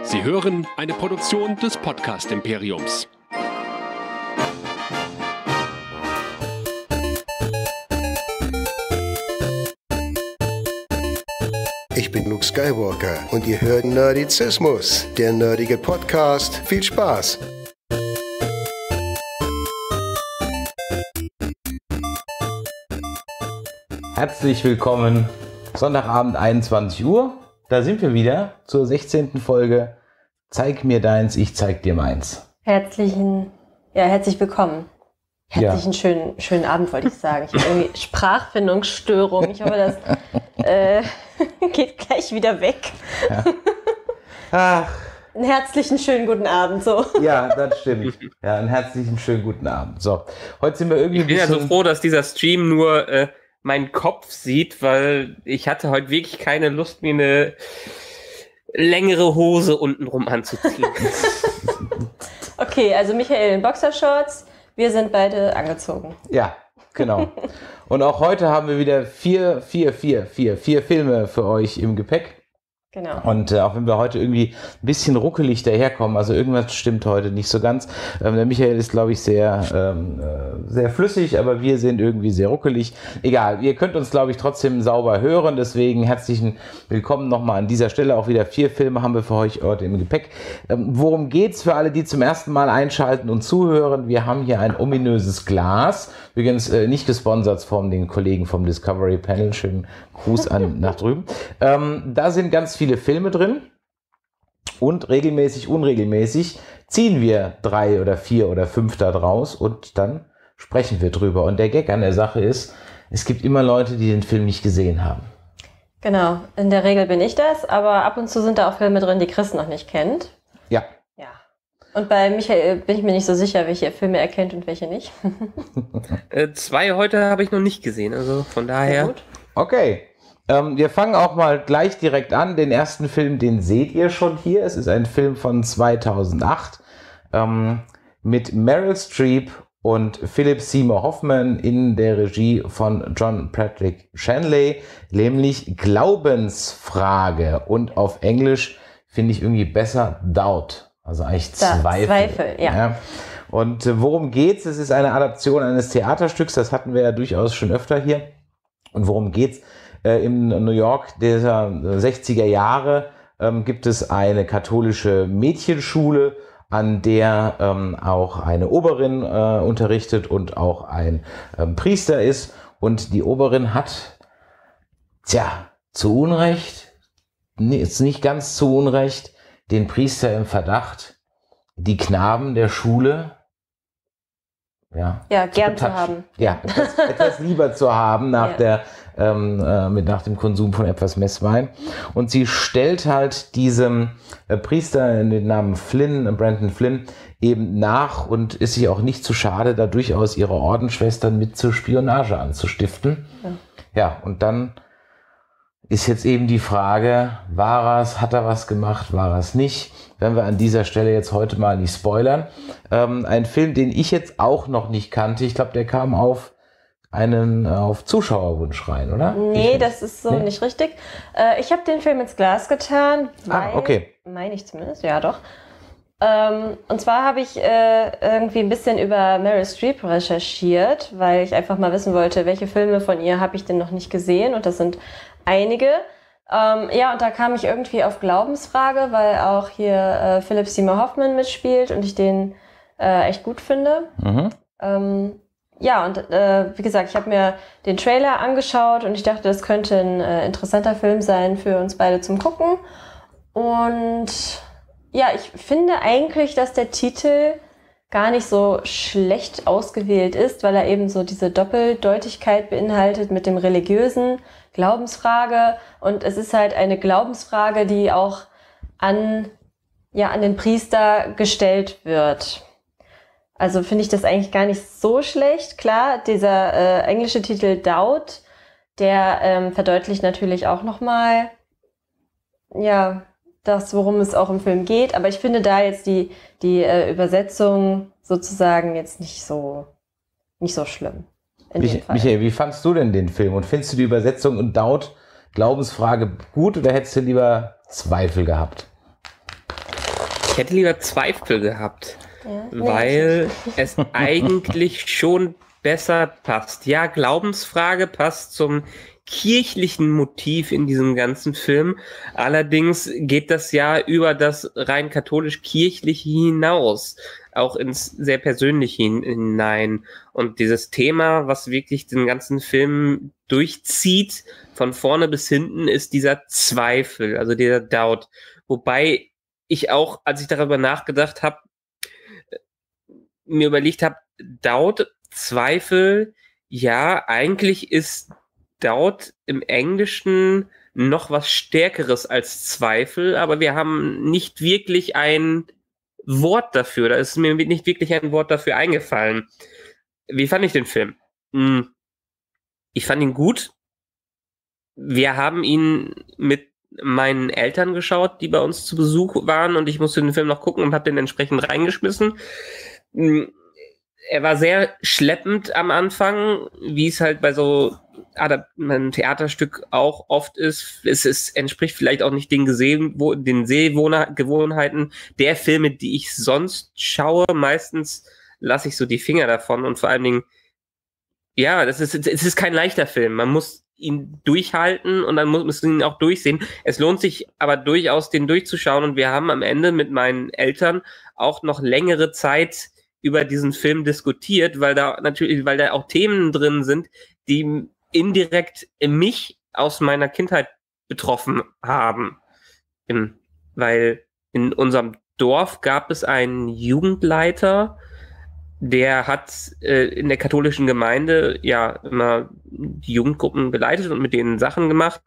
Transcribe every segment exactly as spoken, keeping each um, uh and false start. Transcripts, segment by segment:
Sie hören eine Produktion des Podcast-Imperiums. Ich bin Luke Skywalker und ihr hört Nerdizismus, der nerdige Podcast. Viel Spaß! Herzlich willkommen, Sonntagabend einundzwanzig Uhr. Da sind wir wieder zur sechzehnten Folge Zeig mir deins, ich zeig dir meins. Herzlichen, ja, herzlich willkommen. Herzlichen Ja. schönen, schönen Abend, wollte ich sagen. Ich habe irgendwie Sprachfindungsstörung. Ich hoffe, das äh, geht gleich wieder weg. Ja. Ach, Einen herzlichen schönen guten Abend. So. ja, das stimmt. Ja, einen herzlichen schönen guten Abend. So, heute sind wir irgendwie Ich bin ein ja bisschen... so froh, dass dieser Stream nur äh, meinen Kopf sieht, weil ich hatte heute wirklich keine Lust, mir eine längere Hose untenrum anzuziehen. Okay, also Michael in Boxershorts. Wir sind beide angezogen. Ja, genau. Und auch heute haben wir wieder vier, vier, vier, vier, vier Filme für euch im Gepäck. Genau. Und äh, auch wenn wir heute irgendwie ein bisschen ruckelig daherkommen, also irgendwas stimmt heute nicht so ganz. Ähm, der Michael ist, glaube ich, sehr, ähm, äh, sehr flüssig, aber wir sind irgendwie sehr ruckelig. Egal, ihr könnt uns, glaube ich, trotzdem sauber hören. Deswegen herzlichen Willkommen nochmal an dieser Stelle. Auch wieder vier Filme haben wir für euch heute im Gepäck. Ähm, worum geht's für alle, die zum ersten Mal einschalten und zuhören? Wir haben hier ein ominöses Glas. Übrigens äh, nicht gesponsert von den Kollegen vom Discovery Panel. Schönen Gruß an nach drüben. Ähm, da sind ganz viele Filme drin und regelmäßig, unregelmäßig ziehen wir drei oder vier oder fünf da draus und dann sprechen wir drüber. Und der Gag an der Sache ist, es gibt immer Leute, die den Film nicht gesehen haben. Genau, in der Regel bin ich das, aber ab und zu sind da auch Filme drin, die Chris noch nicht kennt. Ja. Ja. Und bei Michael bin ich mir nicht so sicher, welche Filme er kennt und welche nicht. äh, zwei heute habe ich noch nicht gesehen, also von daher. Sehr gut. Okay. Ähm, wir fangen auch mal gleich direkt an. Den ersten Film, den seht ihr schon hier. Es ist ein Film von zweitausendacht ähm, mit Meryl Streep und Philip Seymour Hoffman in der Regie von John Patrick Shanley, nämlich Glaubensfrage und auf Englisch finde ich irgendwie besser Doubt, also eigentlich Da, Zweifel. Zweifel, ja. Ja. Und äh, worum geht's? Es ist eine Adaption eines Theaterstücks, das hatten wir ja durchaus schon öfter hier. Und worum geht's? Äh, in New York dieser sechziger Jahre ähm, gibt es eine katholische Mädchenschule, an der ähm, auch eine Oberin äh, unterrichtet und auch ein ähm, Priester ist. Und die Oberin hat, tja, zu Unrecht, ist nicht ganz zu Unrecht, den Priester im Verdacht, die Knaben der Schule ja, Ja, gern zu betatschen. haben. Ja, etwas, etwas lieber zu haben nach Ja. der ähm, äh, mit nach dem Konsum von etwas Messwein. Und sie stellt halt diesem äh, Priester in den Namen Flynn, äh, Brandon Flynn, eben nach und ist sich auch nicht zu schade, da durchaus ihre Ordensschwestern mit zur Spionage anzustiften. Ja. Ja, und dann ist jetzt eben die Frage, war er es, hat er was gemacht, war er es nicht? Werden wir an dieser Stelle jetzt heute mal nicht spoilern. Ähm, ein Film, den ich jetzt auch noch nicht kannte. Ich glaube, der kam auf einen äh, auf Zuschauerwunsch rein, oder? Nee, Ich- das ist so Nee? nicht richtig. Äh, ich habe den Film ins Glas getan, weil, Ah, okay. meine ich zumindest, ja doch. Ähm, und zwar habe ich äh, irgendwie ein bisschen über Meryl Streep recherchiert, weil ich einfach mal wissen wollte, welche Filme von ihr habe ich denn noch nicht gesehen, und das sind einige. Ähm, ja, und da kam ich irgendwie auf Glaubensfrage, weil auch hier äh, Philip Seymour Hoffman mitspielt und ich den äh, echt gut finde. Mhm. Ähm, ja, und äh, wie gesagt, ich habe mir den Trailer angeschaut und ich dachte, das könnte ein äh, interessanter Film sein für uns beide zum Gucken. Und ja, ich finde eigentlich, dass der Titel gar nicht so schlecht ausgewählt ist, weil er eben so diese Doppeldeutigkeit beinhaltet mit dem religiösen, Glaubensfrage. Und es ist halt eine Glaubensfrage, die auch an, ja, an den Priester gestellt wird. Also finde ich das eigentlich gar nicht so schlecht. Klar, dieser äh, englische Titel Doubt, der ähm, verdeutlicht natürlich auch nochmal, ja, das, worum es auch im Film geht. Aber ich finde da jetzt die, die äh, Übersetzung sozusagen jetzt nicht so, nicht so schlimm. In dem Mich, Fall. Michael, wie fandst du denn den Film? Und findest du die Übersetzung und Doubt, Glaubensfrage gut oder hättest du lieber Zweifel gehabt? hätte lieber Zweifel gehabt, Ja, nee, weil es eigentlich schon besser passt. Ja, Glaubensfrage passt zum kirchlichen Motiv in diesem ganzen Film. Allerdings geht das ja über das rein katholisch-kirchliche hinaus, auch ins sehr persönliche hinein. Und dieses Thema, was wirklich den ganzen Film durchzieht, von vorne bis hinten, ist dieser Zweifel, also dieser Doubt. Wobei ich auch, als ich darüber nachgedacht habe, mir überlegt habe, Doubt, Zweifel, ja, eigentlich ist Doubt im Englischen noch was Stärkeres als Zweifel, aber wir haben nicht wirklich ein Wort dafür. Da ist mir nicht wirklich ein Wort dafür eingefallen. Wie fand ich den Film? Ich fand ihn gut. Wir haben ihn mit meinen Eltern geschaut, die bei uns zu Besuch waren, und ich musste den Film noch gucken und habe den entsprechend reingeschmissen. Er war sehr schleppend am Anfang, wie es halt bei so einem Theaterstück auch oft ist. Es ist, entspricht vielleicht auch nicht den, Gesehen, wo, den Sehgewohnheiten der Filme, die ich sonst schaue. Meistens lasse ich so die Finger davon, und vor allen Dingen, ja, das ist, es ist kein leichter Film. Man muss ihn durchhalten und dann muss man ihn auch durchsehen. Es lohnt sich aber durchaus, den durchzuschauen, und wir haben am Ende mit meinen Eltern auch noch längere Zeit über diesen Film diskutiert, weil da natürlich, weil da auch Themen drin sind, die indirekt mich aus meiner Kindheit betroffen haben. In, weil in unserem Dorf gab es einen Jugendleiter, der hat äh, in der katholischen Gemeinde ja immer die Jugendgruppen geleitet und mit denen Sachen gemacht.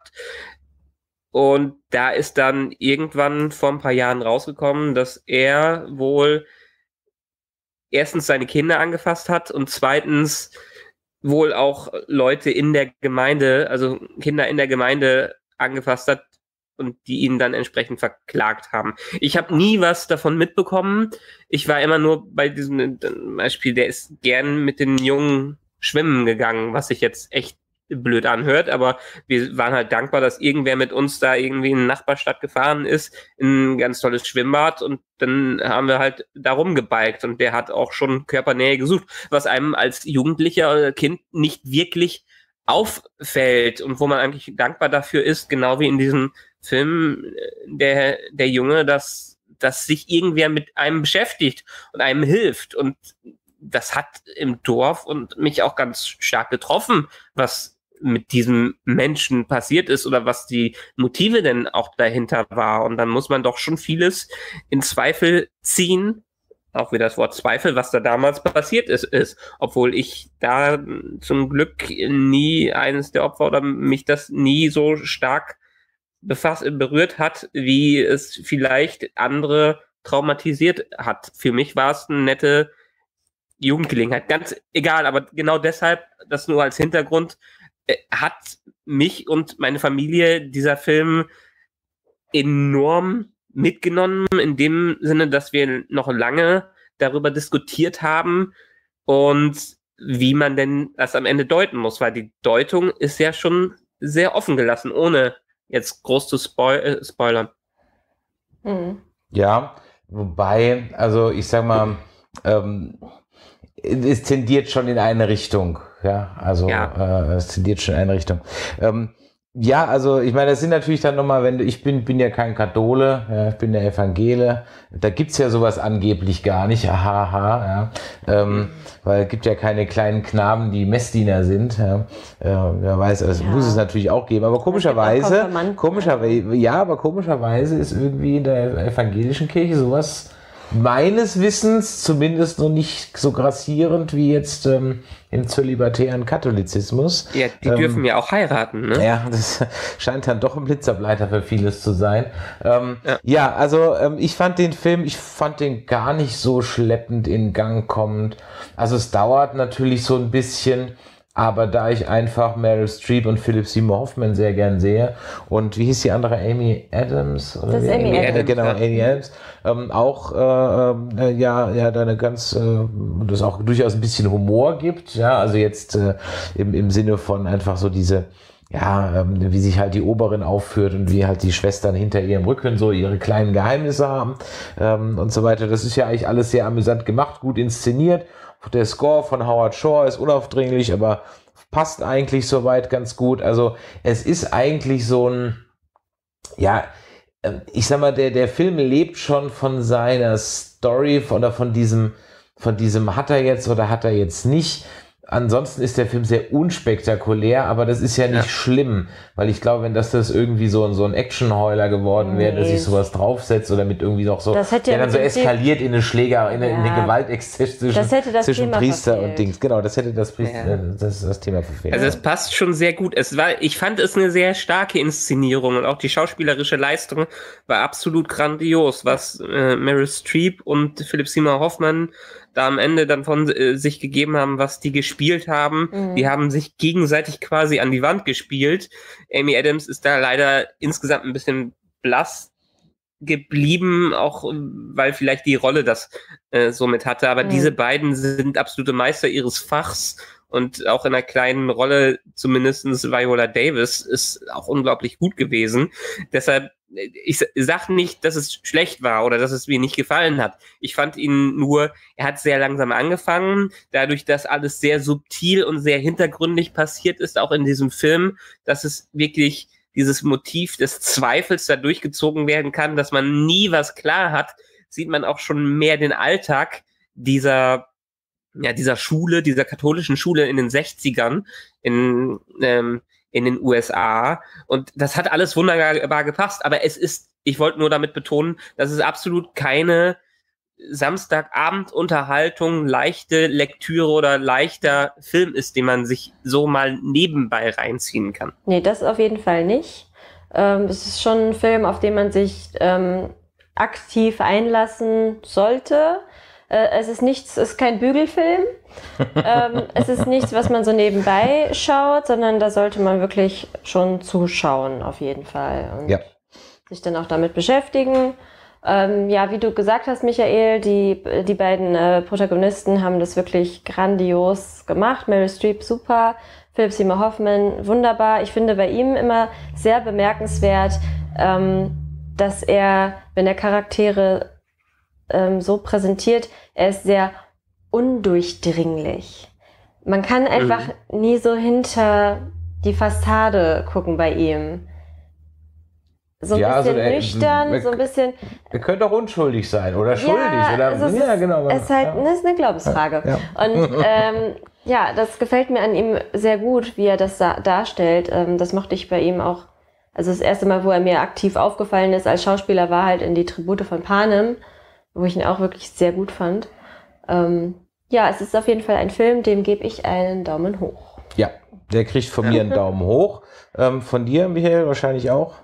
Und da ist dann irgendwann vor ein paar Jahren rausgekommen, dass er wohl erstens seine Kinder angefasst hat und zweitens wohl auch Leute in der Gemeinde, also Kinder in der Gemeinde angefasst hat und die ihn dann entsprechend verklagt haben. Ich habe nie was davon mitbekommen. Ich war immer nur bei diesem Beispiel, der ist gern mit den Jungen schwimmen gegangen, was sich jetzt echt blöd anhört, aber wir waren halt dankbar, dass irgendwer mit uns da irgendwie in eine Nachbarstadt gefahren ist, in ein ganz tolles Schwimmbad, und dann haben wir halt da rumgebiked, und der hat auch schon Körpernähe gesucht, was einem als jugendlicher Kind nicht wirklich auffällt und wo man eigentlich dankbar dafür ist, genau wie in diesem Film der, der Junge, dass, dass sich irgendwer mit einem beschäftigt und einem hilft, und das hat im Dorf und mich auch ganz stark getroffen, was mit diesem Menschen passiert ist oder was die Motive denn auch dahinter war. Und dann muss man doch schon vieles in Zweifel ziehen, auch wie das Wort Zweifel, was da damals passiert ist, ist. Obwohl ich da zum Glück nie eines der Opfer oder mich das nie so stark befasst, berührt hat, wie es vielleicht andere traumatisiert hat. Für mich war es eine nette Jugendgelegenheit. Ganz egal, aber genau deshalb, das nur als Hintergrund, äh, hat mich und meine Familie dieser Film enorm mitgenommen, in dem Sinne, dass wir noch lange darüber diskutiert haben und wie man denn das am Ende deuten muss, weil die Deutung ist ja schon sehr offen gelassen, ohne jetzt groß zu spoil- äh, spoilern. Mhm. Ja, wobei, also ich sag mal, ähm, es tendiert schon in eine Richtung, ja, also Ja. Äh, es tendiert schon in eine Richtung. Ähm, ja, also ich meine, das sind natürlich dann nochmal, wenn du, ich bin, bin ja kein Kathole, ja, ich bin der Evangele, da gibt's ja sowas angeblich gar nicht, aha, aha, ja, ähm, weil es gibt ja keine kleinen Knaben, die Messdiener sind, ja, äh, wer weiß, also Ja. muss es natürlich auch geben, aber komischerweise, Konfirmanden. komischerweise, ja, aber komischerweise ist irgendwie in der evangelischen Kirche sowas meines Wissens zumindest noch nicht so grassierend wie jetzt ähm, im zölibatären Katholizismus. Ja, die ähm, dürfen ja auch heiraten, ne? Ja, das scheint dann doch ein Blitzableiter für vieles zu sein. Ähm, ja. Ja. ja, also ähm, ich fand den Film, ich fand den gar nicht so schleppend in Gang kommend. Also es dauert natürlich so ein bisschen, aber da ich einfach Meryl Streep und Philip Seymour Hoffman sehr gern sehe und wie hieß die andere, Amy Adams? Oder Das ist wie? Amy Äh, Adams, Genau, ja. Amy Adams. Ähm, auch, äh, äh, ja, ja, da eine ganz, äh, das auch durchaus ein bisschen Humor gibt, ja, also jetzt äh, im, im Sinne von einfach so diese, ja, ähm, wie sich halt die Oberin aufführt und wie halt die Schwestern hinter ihrem Rücken so ihre kleinen Geheimnisse haben ähm, und so weiter. Das ist ja eigentlich alles sehr amüsant gemacht, gut inszeniert. Der Score von Howard Shore ist unaufdringlich, aber passt eigentlich soweit ganz gut. Also es ist eigentlich so ein, ja, ich sag mal, der, der Film lebt schon von seiner Story oder von diesem, von diesem hat er jetzt oder hat er jetzt nicht. Ansonsten ist der Film sehr unspektakulär, aber das ist ja nicht ja. schlimm, weil ich glaube, wenn das, das irgendwie so, so ein Actionheuler geworden wäre, nee. der sich sowas draufsetzt oder mit irgendwie noch so, der dann so eskaliert in eine Schläger, in eine, ja. in eine Gewaltexzess zwischen, zwischen Priester verfehlt. Und Dings. Genau, das hätte das, Priester, ja. das, das Thema verfehlt. Also es passt schon sehr gut. Es war, ich fand es eine sehr starke Inszenierung und auch die schauspielerische Leistung war absolut grandios, was äh, Meryl Streep und Philip Seymour Hoffman da am Ende dann von äh, sich gegeben haben, was die gespielt haben. Mhm. Die haben sich gegenseitig quasi an die Wand gespielt. Amy Adams ist da leider insgesamt ein bisschen blass geblieben, auch weil vielleicht die Rolle das äh, so mit hatte. Aber mhm. diese beiden sind absolute Meister ihres Fachs. Und auch in einer kleinen Rolle, zumindestens Viola Davis, ist auch unglaublich gut gewesen. Deshalb, ich sag nicht, dass es schlecht war oder dass es mir nicht gefallen hat. Ich fand ihn nur, er hat sehr langsam angefangen. Dadurch, dass alles sehr subtil und sehr hintergründig passiert ist, auch in diesem Film, dass es wirklich dieses Motiv des Zweifels da durchgezogen werden kann, dass man nie was klar hat, sieht man auch schon mehr den Alltag dieser ja, dieser Schule, dieser katholischen Schule in den sechzigern in, ähm, in den U S A. Und das hat alles wunderbar gepasst. Aber es ist, ich wollte nur damit betonen, dass es absolut keine Samstagabend-Unterhaltung, leichte Lektüre oder leichter Film ist, den man sich so mal nebenbei reinziehen kann. Nee, das auf jeden Fall nicht. Ähm, es ist schon ein Film, auf den man sich ähm, aktiv einlassen sollte. Es ist nichts, es ist kein Bügelfilm. ähm, es ist nichts, was man so nebenbei schaut, sondern da sollte man wirklich schon zuschauen, auf jeden Fall. Und ja. sich dann auch damit beschäftigen. Ähm, ja, wie du gesagt hast, Michael, die, die beiden äh, Protagonisten haben das wirklich grandios gemacht. Meryl Streep super, Philip Seymour Hoffman wunderbar. Ich finde bei ihm immer sehr bemerkenswert, ähm, dass er, wenn er Charaktere so präsentiert, er ist sehr undurchdringlich. Man kann einfach mhm. nie so hinter die Fassade gucken bei ihm. So ein ja, bisschen also der, nüchtern, so ein bisschen... Er könnte auch unschuldig sein oder schuldig. Ja, oder, also ja ist, genau. Es ist halt, ja. das ist eine Glaubensfrage. Ja. Und ähm, ja, das gefällt mir an ihm sehr gut, wie er das da, darstellt. Ähm, das mochte ich bei ihm auch. Also das erste Mal, wo er mir aktiv aufgefallen ist als Schauspieler, war halt in die Tribute von Panem, wo ich ihn auch wirklich sehr gut fand. Ähm, ja, es ist auf jeden Fall ein Film, dem gebe ich einen Daumen hoch. Ja, der kriegt von mir einen Daumen hoch. Ähm, von dir, Michael, wahrscheinlich auch?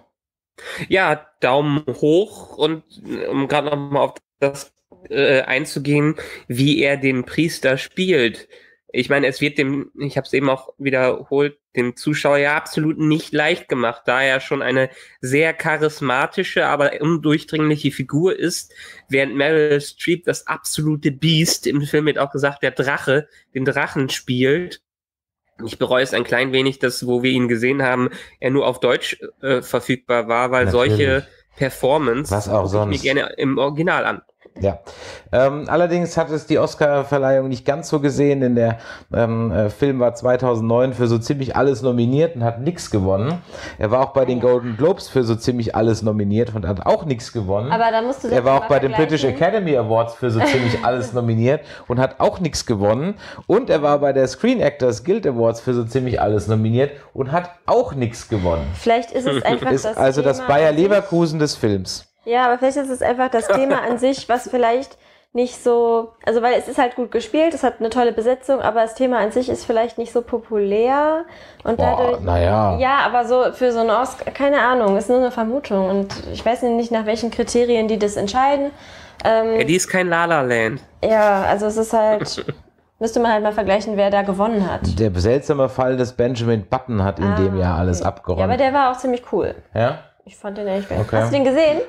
Ja, Daumen hoch. Und um gerade nochmal auf das äh, einzugehen, wie er den Priester spielt. Ich meine, es wird dem, ich habe es eben auch wiederholt, dem Zuschauer ja absolut nicht leicht gemacht, da er schon eine sehr charismatische, aber undurchdringliche Figur ist, während Meryl Streep das absolute Biest, im Film wird auch gesagt, der Drache, den Drachen spielt. Ich bereue es ein klein wenig, dass, wo wir ihn gesehen haben, er nur auf Deutsch äh, verfügbar war, weil Natürlich. solche Performance Was auch sonst. ich mir gerne im Original an. Ja, ähm, allerdings hat es die Oscar-Verleihung nicht ganz so gesehen, denn der ähm, äh, Film war zweitausendneun für so ziemlich alles nominiert und hat nichts gewonnen. Er war auch bei den Golden Globes für so ziemlich alles nominiert und hat auch nichts gewonnen. Aber da musst du Er war auch bei den British Academy Awards für so ziemlich alles nominiert und hat auch nichts gewonnen. Und er war bei der Screen Actors Guild Awards für so ziemlich alles nominiert und hat auch nichts gewonnen. Vielleicht ist es einfach ist das also Thema das Bayer Leverkusen des Films. Ja, aber vielleicht ist es einfach das Thema an sich, was vielleicht nicht so, also weil es ist halt gut gespielt, es hat eine tolle Besetzung, aber das Thema an sich ist vielleicht nicht so populär und Boah, dadurch, naja. ja, aber so für so einen Oscar, keine Ahnung, ist nur eine Vermutung und ich weiß nicht, nach welchen Kriterien die das entscheiden. Ähm, ja, die ist kein La La Land. Ja, also es ist halt, müsste man halt mal vergleichen, wer da gewonnen hat. Der seltsame Fall des Benjamin Button hat in ah, dem Jahr alles okay. abgeräumt. Ja, aber der war auch ziemlich cool. Ja? Ich fand den echt geil. Okay. Hast du den gesehen?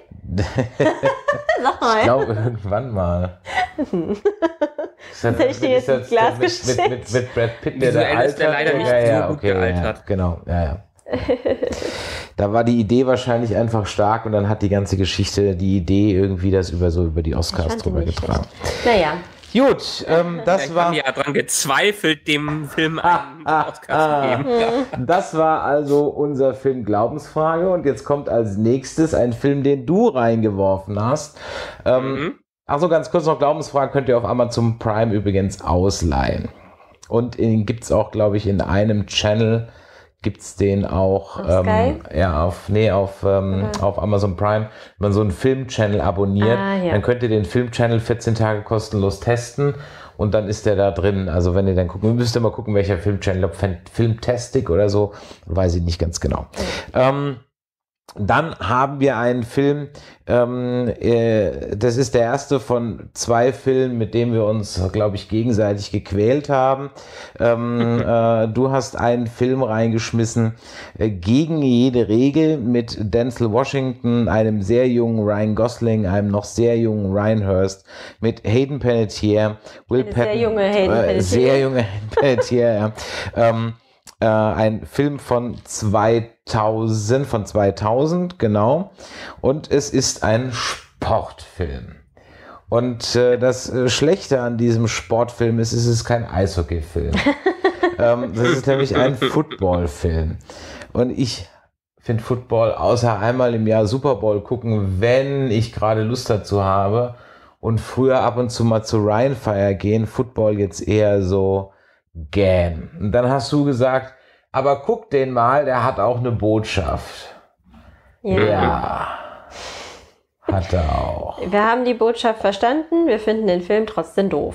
Sag mal. Ich glaube, irgendwann mal. Das hätte ich dir jetzt ins Glas mit, geschickt. Mit, mit, mit Brad Pitt, der Visuell da ist der leider nicht ja, so ja, gut okay, gealtert. Ja, genau, ja, ja. Da war die Idee wahrscheinlich einfach stark und dann hat die ganze Geschichte, die Idee irgendwie das über so über die Oscars drüber getragen. Naja. Gut, ähm, das ja, ich war... habe ja dran gezweifelt, dem Film einen Oscar zu geben. Das war also unser Film Glaubensfrage und jetzt kommt als nächstes ein Film, den du reingeworfen hast. Ähm, mhm. Achso, ganz kurz noch, Glaubensfrage könnt ihr auf Amazon Prime übrigens ausleihen. Und gibt es auch, glaube ich, in einem Channel gibt es den auch auf ähm, ja, auf, nee, auf, ähm, okay. auf Amazon Prime. Wenn man so einen Film-Channel abonniert, ah, ja. dann könnt ihr den Film-Channel vierzehn Tage kostenlos testen und dann ist der da drin. Also wenn ihr dann gucken, müsst ihr mal gucken, welcher Film-Channel, ob Filmtastic oder so, weiß ich nicht ganz genau. Okay. Ähm, Dann haben wir einen Film, ähm, äh, das ist der erste von zwei Filmen, mit dem wir uns, glaube ich, gegenseitig gequält haben. Ähm, äh, du hast einen Film reingeschmissen, äh, Gegen jede Regel, mit Denzel Washington, einem sehr jungen Ryan Gosling, einem noch sehr jungen Ryan Hurst, mit Hayden Panettiere, Will Patton. Sehr junge Hayden Panettiere. Äh, sehr junge Hayden Panettiere, ja. Ähm, Äh, ein Film von zweitausend, von zweitausend, genau. Und es ist ein Sportfilm. Und äh, das äh, Schlechte an diesem Sportfilm ist, es ist kein Eishockeyfilm. ähm, das ist nämlich ein Footballfilm. Und ich finde Football außer einmal im Jahr Super Bowl gucken, wenn ich gerade Lust dazu habe. Und früher ab und zu mal zu Ryan Fire gehen, Football jetzt eher so gähn. Und dann hast du gesagt, aber guck den mal, der hat auch eine Botschaft. Ja. ja. Hat er auch. Wir haben die Botschaft verstanden, wir finden den Film trotzdem doof.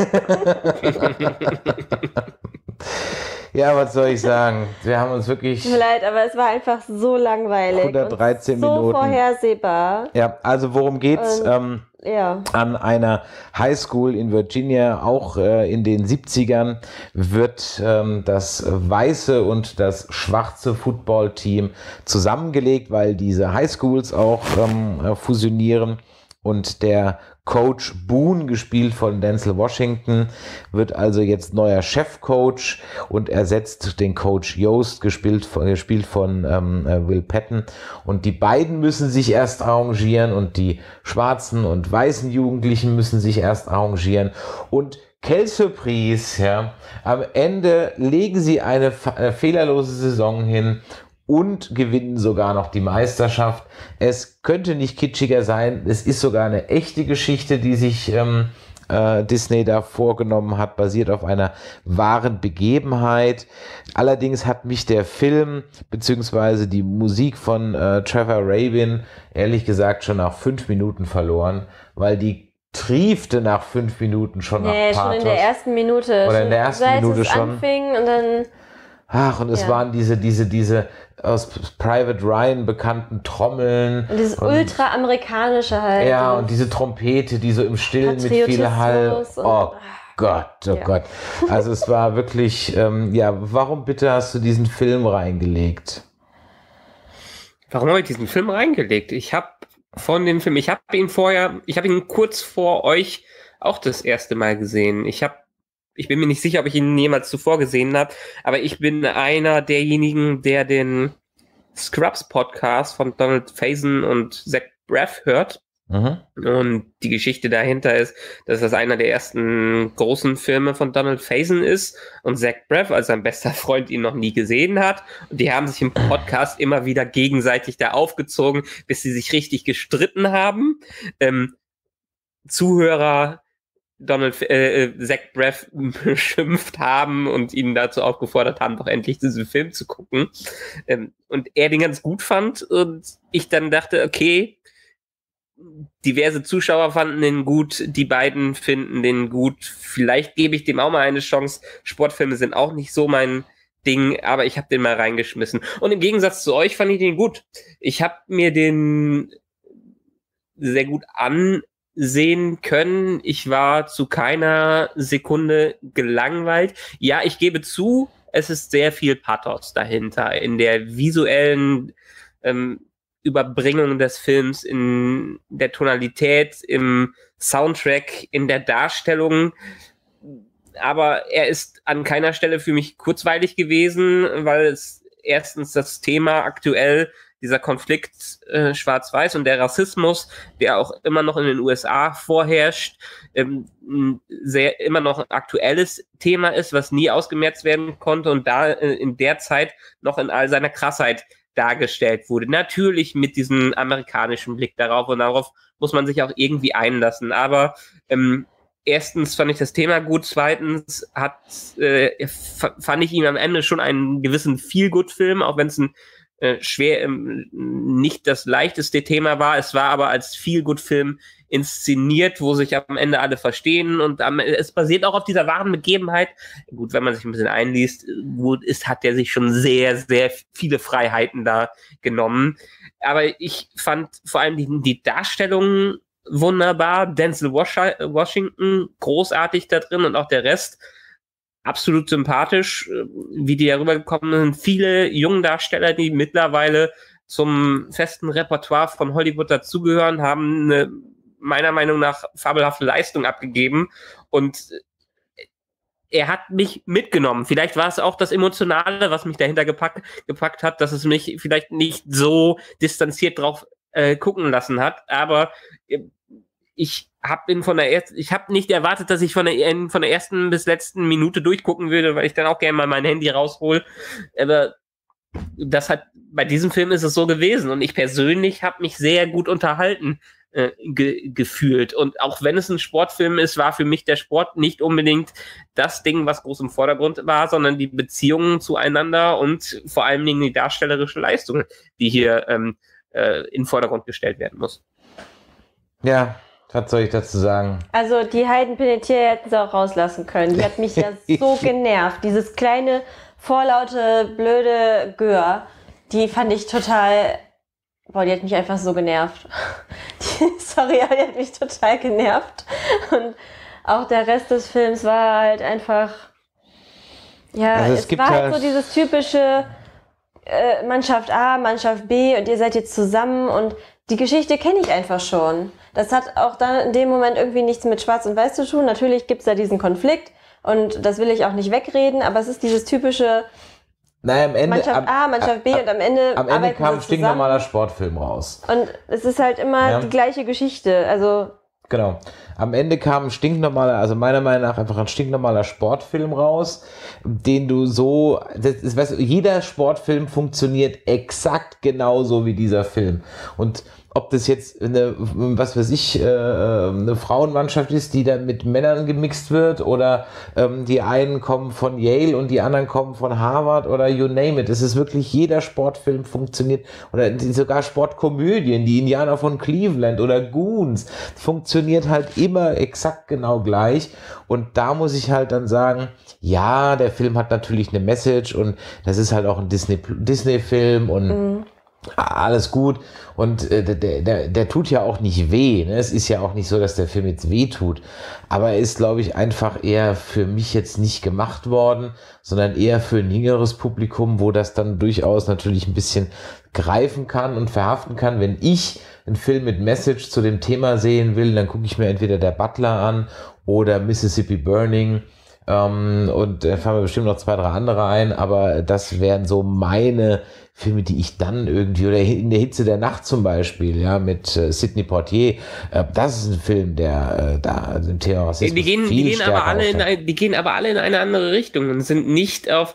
Ja, was soll ich sagen? Wir haben uns wirklich... Tut mir leid, aber es war einfach so langweilig. hundertdreizehn so Minuten. So vorhersehbar. Ja, also worum geht's? Ähm, ja. An einer Highschool in Virginia, auch äh, in den siebzigern, wird ähm, das weiße und das schwarze Footballteam zusammengelegt, weil diese Highschools auch ähm, fusionieren. Und der Coach Boone, gespielt von Denzel Washington, wird also jetzt neuer Chefcoach und ersetzt den Coach Yost, gespielt von, gespielt von ähm, Will Patton. Und die beiden müssen sich erst arrangieren und die schwarzen und weißen Jugendlichen müssen sich erst arrangieren. Und quelle Surprise, ja, am Ende legen sie eine, eine fehlerlose Saison hin und gewinnen sogar noch die Meisterschaft. Es könnte nicht kitschiger sein. Es ist sogar eine echte Geschichte, die sich ähm, äh, Disney da vorgenommen hat, basiert auf einer wahren Begebenheit. Allerdings hat mich der Film bzw. die Musik von äh, Trevor Rabin ehrlich gesagt schon nach fünf Minuten verloren, weil die triefte nach fünf Minuten schon nee, nach Pathos. schon in der ersten Minute. Oder in der ersten seit Minute es schon. Anfing und dann Ach, und es ja. waren diese, diese, diese aus Private Ryan bekannten Trommeln. Und dieses ultra-amerikanische halt. Ja, und diese Trompete, die so im Stillen mit viel Hall. Oh Gott, oh ja. Gott. Also es war wirklich, ähm, ja, warum bitte hast du diesen Film reingelegt? Warum habe ich diesen Film reingelegt? Ich habe von dem Film, ich habe ihn vorher, ich habe ihn kurz vor euch auch das erste Mal gesehen. Ich habe Ich bin mir nicht sicher, ob ich ihn jemals zuvor gesehen habe, aber ich bin einer derjenigen, der den Scrubs-Podcast von Donald Faison und Zach Braff hört. Mhm. Und die Geschichte dahinter ist, dass das einer der ersten großen Filme von Donald Faison ist und Zach Braff, als sein bester Freund, ihn noch nie gesehen hat. Und die haben sich im Podcast immer wieder gegenseitig da aufgezogen, bis sie sich richtig gestritten haben. Ähm, Zuhörer Donald, äh, Zach Braff beschimpft haben und ihn dazu aufgefordert haben, doch endlich diesen Film zu gucken. Ähm, und er den ganz gut fand und ich dann dachte, okay, diverse Zuschauer fanden den gut, die beiden finden den gut, vielleicht gebe ich dem auch mal eine Chance. Sportfilme sind auch nicht so mein Ding, aber ich habe den mal reingeschmissen. Und im Gegensatz zu euch fand ich den gut. Ich habe mir den sehr gut an sehen können. Ich war zu keiner Sekunde gelangweilt. Ja, ich gebe zu, es ist sehr viel Pathos dahinter in der visuellen ähm, Überbringung des Films, in der Tonalität, im Soundtrack, in der Darstellung. Aber er ist an keiner Stelle für mich kurzweilig gewesen, weil es erstens das Thema aktuell, dieser Konflikt äh, Schwarz-Weiß und der Rassismus, der auch immer noch in den U S A vorherrscht, ähm, sehr immer noch ein aktuelles Thema ist, was nie ausgemerzt werden konnte und da äh, in der Zeit noch in all seiner Krassheit dargestellt wurde. Natürlich mit diesem amerikanischen Blick darauf und darauf muss man sich auch irgendwie einlassen. Aber ähm, erstens fand ich das Thema gut, zweitens hat, äh, f- fand ich ihn am Ende schon einen gewissen Feel-Good-Film, auch wenn es ein äh, schwer, ähm, nicht das leichteste Thema war. Es war aber als Feel-Good-Film inszeniert, wo sich am Ende alle verstehen und am, es basiert auch auf dieser wahren Begebenheit. Gut, wenn man sich ein bisschen einliest, gut ist, hat der sich schon sehr, sehr viele Freiheiten da genommen. Aber ich fand vor allem die, die Darstellung wunderbar. Denzel Washington großartig da drin und auch der Rest absolut sympathisch, wie die darüber gekommen sind. Viele junge Darsteller, die mittlerweile zum festen Repertoire von Hollywood dazugehören, haben eine meiner Meinung nach fabelhafte Leistung abgegeben und er hat mich mitgenommen. Vielleicht war es auch das Emotionale, was mich dahinter gepackt, gepackt hat, dass es mich vielleicht nicht so distanziert drauf äh, gucken lassen hat, aber ich habe ihn von der ersten, ich habe nicht erwartet, dass ich von der, von der ersten bis letzten Minute durchgucken würde, weil ich dann auch gerne mal mein Handy raushol, aber das hat, bei diesem Film ist es so gewesen und ich persönlich habe mich sehr gut unterhalten Äh, ge- gefühlt. Und auch wenn es ein Sportfilm ist, war für mich der Sport nicht unbedingt das Ding, was groß im Vordergrund war, sondern die Beziehungen zueinander und vor allen Dingen die darstellerische Leistung, die hier ähm, äh, in den Vordergrund gestellt werden muss. Ja, was soll ich dazu sagen? Also die Hayden Panettiere hätten sie auch rauslassen können. Die hat mich ja so genervt. Dieses kleine, vorlaute, blöde Gör, die fand ich total... Boah, die hat mich einfach so genervt. Die, sorry, aber die hat mich total genervt. Und auch der Rest des Films war halt einfach... Ja, also es, es gibt war halt halt so dieses typische äh, Mannschaft A, Mannschaft B und ihr seid jetzt zusammen und die Geschichte kenne ich einfach schon. Das hat auch dann in dem Moment irgendwie nichts mit Schwarz und Weiß zu tun. Natürlich gibt es da diesen Konflikt und das will ich auch nicht wegreden, aber es ist dieses typische... Naja, am Ende, Mannschaft A, Mannschaft B am, und am Ende am Ende kam ein stinknormaler Sportfilm raus. Und es ist halt immer ja. die gleiche Geschichte, also... Genau. Am Ende kam ein stinknormaler, also meiner Meinung nach einfach ein stinknormaler Sportfilm raus, den du so, das ist, weißt du, jeder Sportfilm funktioniert exakt genauso wie dieser Film. Und ob das jetzt eine, was weiß ich, äh, eine Frauenmannschaft ist, die dann mit Männern gemixt wird oder ähm, die einen kommen von Yale und die anderen kommen von Harvard oder you name it. Es ist wirklich, jeder Sportfilm funktioniert oder die, sogar Sportkomödien, die Indianer von Cleveland oder Goons, funktioniert halt immer exakt genau gleich. Und da muss ich halt dann sagen, ja, der Film hat natürlich eine Message und das ist halt auch ein Disney, Disney-Film und mhm. alles gut und äh, der, der, der tut ja auch nicht weh, ne? Es ist ja auch nicht so, dass der Film jetzt weh tut, aber er ist, glaube ich, einfach eher für mich jetzt nicht gemacht worden, sondern eher für ein jüngeres Publikum, wo das dann durchaus natürlich ein bisschen greifen kann und verhaften kann. Wenn ich einen Film mit Message zu dem Thema sehen will, dann gucke ich mir entweder Der Butler an oder Mississippi Burning. Um, und da fallen mir bestimmt noch zwei, drei andere ein, aber das wären so meine Filme, die ich dann irgendwie, oder In der Hitze der Nacht zum Beispiel, ja, mit äh, Sidney Poitier, äh, das ist ein Film, der äh, da dem Thema Rassismus die gehen, viel die gehen aber alle in auffällt. ein, die gehen aber alle in eine andere Richtung und sind nicht auf,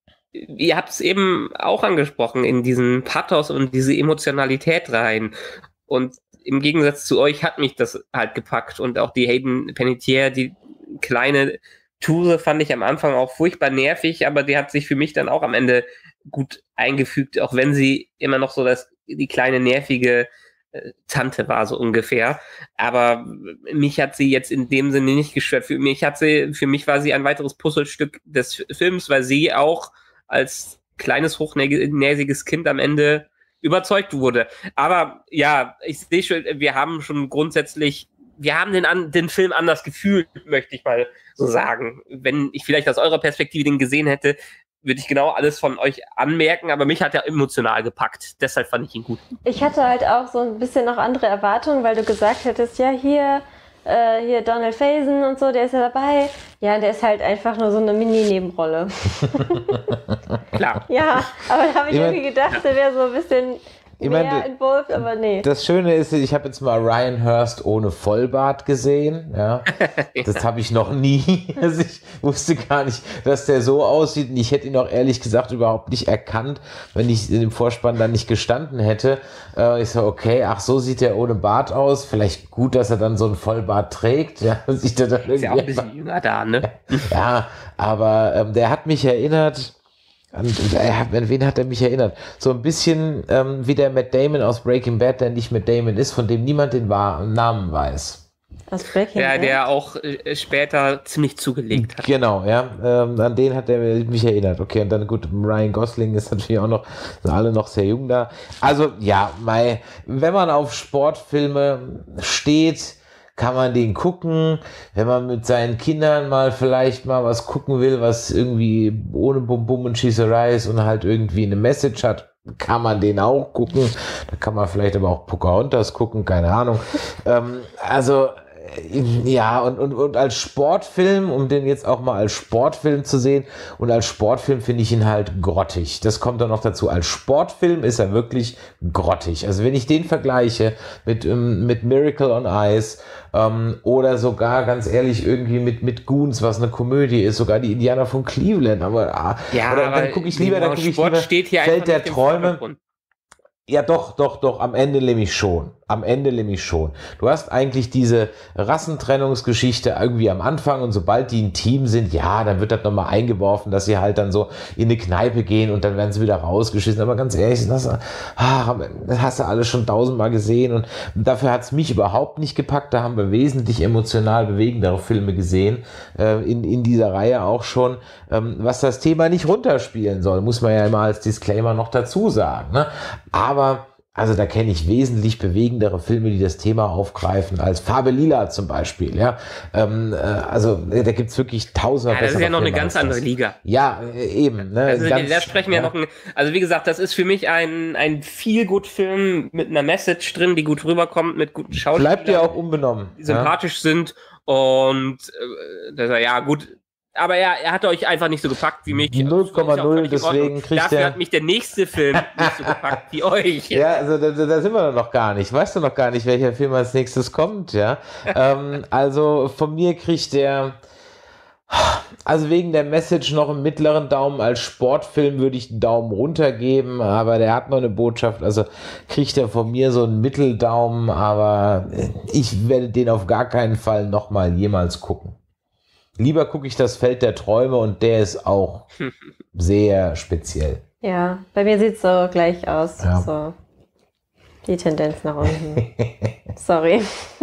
ihr habt es eben auch angesprochen, in diesen Pathos und diese Emotionalität rein. Und im Gegensatz zu euch hat mich das halt gepackt und auch die Hayden Panettiere, die kleine Toure fand ich am Anfang auch furchtbar nervig, aber die hat sich für mich dann auch am Ende gut eingefügt, auch wenn sie immer noch so das, die kleine nervige äh, Tante war, so ungefähr. Aber mich hat sie jetzt in dem Sinne nicht gestört. Für mich hat sie, für mich war sie ein weiteres Puzzlestück des Films, weil sie auch als kleines, hochnäsiges Kind am Ende überzeugt wurde. Aber ja, ich sehe schon, wir haben schon grundsätzlich wir haben den, an, den Film anders gefühlt, möchte ich mal so sagen. Wenn ich vielleicht aus eurer Perspektive den gesehen hätte, würde ich genau alles von euch anmerken, aber mich hat er emotional gepackt. Deshalb fand ich ihn gut. Ich hatte halt auch so ein bisschen noch andere Erwartungen, weil du gesagt hättest, ja hier, äh, hier Donald Faison und so, der ist ja dabei. Ja, der ist halt einfach nur so eine Mini-Nebenrolle. Klar. Ja, aber da habe ich, ich mein, irgendwie gedacht, der wäre so ein bisschen ich mehr mein, involved, aber nee. Das Schöne ist, ich habe jetzt mal Ryan Hurst ohne Vollbart gesehen. Ja. ja. Das habe ich noch nie. Also ich wusste gar nicht, dass der so aussieht. Und ich hätte ihn auch ehrlich gesagt überhaupt nicht erkannt, wenn ich in dem Vorspann dann nicht gestanden hätte. Äh, ich so, okay, ach, so sieht er ohne Bart aus. Vielleicht gut, dass er dann so einen Vollbart trägt. Ja, sieht er dann ist ja auch ein bisschen jünger da, ne? Ja, aber ähm, der hat mich erinnert... Und an wen hat er mich erinnert? So ein bisschen ähm, wie der Matt Damon aus Breaking Bad, der nicht Matt Damon ist, von dem niemand den Namen weiß. Aus Breaking ja, Bad? der auch äh, später ziemlich zugelegt hat. Genau, ja. Ähm, an den hat er mich erinnert. Okay, und dann gut, Ryan Gosling ist natürlich auch noch, sind alle noch sehr jung da. Also ja, mei, wenn man auf Sportfilme steht, kann man den gucken, wenn man mit seinen Kindern mal vielleicht mal was gucken will, was irgendwie ohne Bum-Bum und Schießerei ist und halt irgendwie eine Message hat, kann man den auch gucken. Da kann man vielleicht aber auch Pocahontas gucken, keine Ahnung. ähm, also ja, und, und, und als Sportfilm, um den jetzt auch mal als Sportfilm zu sehen, und als Sportfilm finde ich ihn halt grottig. Das kommt dann noch dazu. Als Sportfilm ist er wirklich grottig. Also wenn ich den vergleiche mit, ähm, mit Miracle on Ice ähm, oder sogar, ganz ehrlich, irgendwie mit, mit Goons, was eine Komödie ist, sogar die Indianer von Cleveland, aber, ah, ja, oder aber dann gucke ich lieber, dann gucke ich Sport lieber steht hier Feld der nicht im Träume. Vordergrund. Ja, doch, doch, doch, am Ende nämlich schon. Am Ende nämlich schon. Du hast eigentlich diese Rassentrennungsgeschichte irgendwie am Anfang und sobald die ein Team sind, ja, dann wird das nochmal eingeworfen, dass sie halt dann so in eine Kneipe gehen und dann werden sie wieder rausgeschissen. Aber ganz ehrlich, das, ach, das hast du alles schon tausendmal gesehen und dafür hat es mich überhaupt nicht gepackt. Da haben wir wesentlich emotional bewegendere Filme gesehen, äh, in, in dieser Reihe auch schon, ähm, was das Thema nicht runterspielen soll, muss man ja immer als Disclaimer noch dazu sagen, ne? Aber also da kenne ich wesentlich bewegendere Filme, die das Thema aufgreifen, als Farbe Lila zum Beispiel. Ja, ähm, äh, also da gibt es wirklich tausende. Ja, das ist ja noch Filme eine ganz andere Liga. Ja, äh, eben. Ne, also ganz, da sprechen wir ja noch. Ein, also wie gesagt, das ist für mich ein ein Feel-Good-Film mit einer Message drin, die gut rüberkommt, mit guten Schauspielern. Bleibt ja auch unbenommen. Die sympathisch ja. sind und äh, das, ja gut. Aber ja, er hat euch einfach nicht so gepackt wie mich. null Komma null, deswegen kriegt Dafür er... hat mich der nächste Film nicht so gepackt wie euch. Ja, also da, da sind wir noch gar nicht. Weißt du noch gar nicht, welcher Film als nächstes kommt, ja? ähm, also von mir kriegt der... Also wegen der Message noch einen mittleren Daumen. Als Sportfilm würde ich einen Daumen runter geben, aber der hat noch eine Botschaft. Also kriegt er von mir so einen Mitteldaumen, aber ich werde den auf gar keinen Fall nochmal jemals gucken. Lieber gucke ich das Feld der Träume und der ist auch sehr speziell. Ja, bei mir sieht es so gleich aus. Ja. So die Tendenz nach unten. Sorry.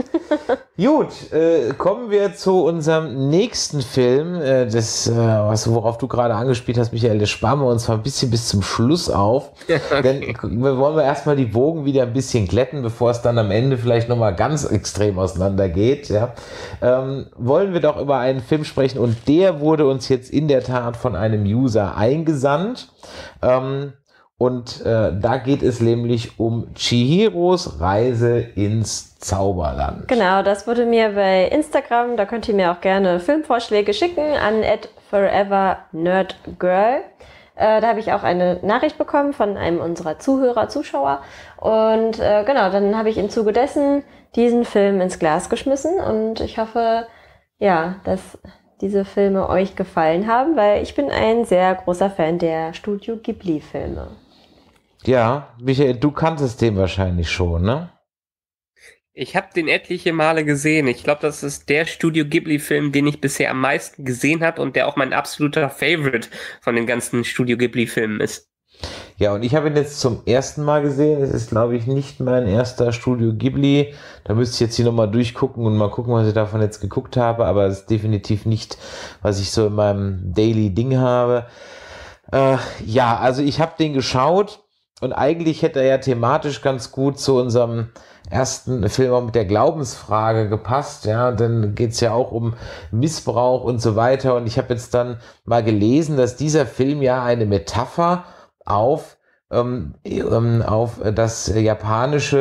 Gut, äh, kommen wir zu unserem nächsten Film, äh, das, äh, was, worauf du gerade angespielt hast, Michael. Das sparen wir uns mal ein bisschen bis zum Schluss auf. Okay. Denn wir wollen wir erstmal die Wogen wieder ein bisschen glätten, bevor es dann am Ende vielleicht nochmal ganz extrem auseinandergeht. Ja. Ähm, wollen wir doch über einen Film sprechen und der wurde uns jetzt in der Tat von einem User eingesandt. Ähm, Und äh, da geht es nämlich um Chihiros Reise ins Zauberland. Genau, das wurde mir bei Instagram, da könnt ihr mir auch gerne Filmvorschläge schicken an at forever nerd girl. Äh, da habe ich auch eine Nachricht bekommen von einem unserer Zuhörer, Zuschauer. Und äh, genau, dann habe ich im Zuge dessen diesen Film ins Glas geschmissen. Und ich hoffe, ja, dass diese Filme euch gefallen haben, weil ich bin ein sehr großer Fan der Studio Ghibli-Filme. Ja, Michael, du kanntest den wahrscheinlich schon, ne? Ich habe den etliche Male gesehen. Ich glaube, das ist der Studio Ghibli-Film, den ich bisher am meisten gesehen habe und der auch mein absoluter Favorite von den ganzen Studio Ghibli-Filmen ist. Ja, und ich habe ihn jetzt zum ersten Mal gesehen. Es ist, glaube ich, nicht mein erster Studio Ghibli. Da müsste ich jetzt hier nochmal durchgucken und mal gucken, was ich davon jetzt geguckt habe. Aber es ist definitiv nicht, was ich so in meinem Daily Ding habe. Äh, ja, also ich habe den geschaut. Und eigentlich hätte er ja thematisch ganz gut zu unserem ersten Film auch mit der Glaubensfrage gepasst, ja, dann geht's ja auch um Missbrauch und so weiter. Und ich habe jetzt dann mal gelesen, dass dieser Film ja eine Metapher auf, ähm, auf das japanische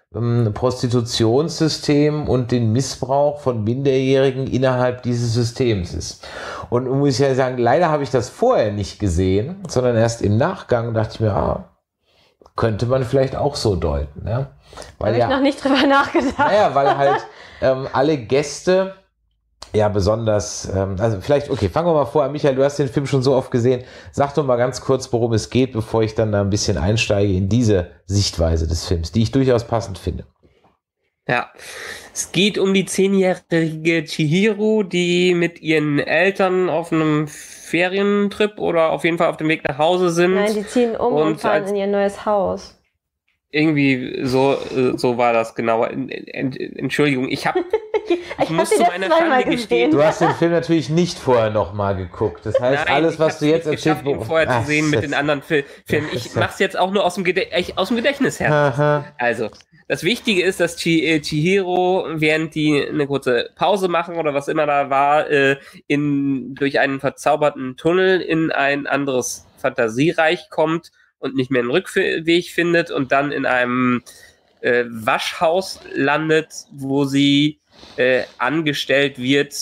ähm, Prostitutionssystem und den Missbrauch von Minderjährigen innerhalb dieses Systems ist. Und muss ich ja sagen, leider habe ich das vorher nicht gesehen, sondern erst im Nachgang dachte ich mir, ah, könnte man vielleicht auch so deuten. Ja? Weil Habe ja, ich noch nicht drüber nachgedacht. Naja, weil halt ähm, alle Gäste, ja besonders, ähm, also vielleicht, okay, fangen wir mal vor, Michael, du hast den Film schon so oft gesehen, sag doch mal ganz kurz, worum es geht, bevor ich dann da ein bisschen einsteige in diese Sichtweise des Films, die ich durchaus passend finde. Ja, es geht um die zehnjährige Chihiro, die mit ihren Eltern auf einem Ferientrip oder auf jeden Fall auf dem Weg nach Hause sind. Nein, die ziehen um und, und fahren in ihr neues Haus. Irgendwie so, so war das genau. Entschuldigung, ich habe ich, ich muss zu meiner Schande gestehen. Du hast den Film natürlich nicht vorher nochmal geguckt. Das heißt, Nein, alles, was du jetzt erzählst, ihn vorher Ach, zu sehen mit den anderen Fil Filmen. Ich mach's jetzt auch nur aus dem, Gedä aus dem Gedächtnis her. Also, das Wichtige ist, dass Ch Chihiro, während die eine kurze Pause machen oder was immer da war, äh, in, durch einen verzauberten Tunnel in ein anderes Fantasiereich kommt und nicht mehr einen Rückweg findet und dann in einem äh, Waschhaus landet, wo sie äh, angestellt wird,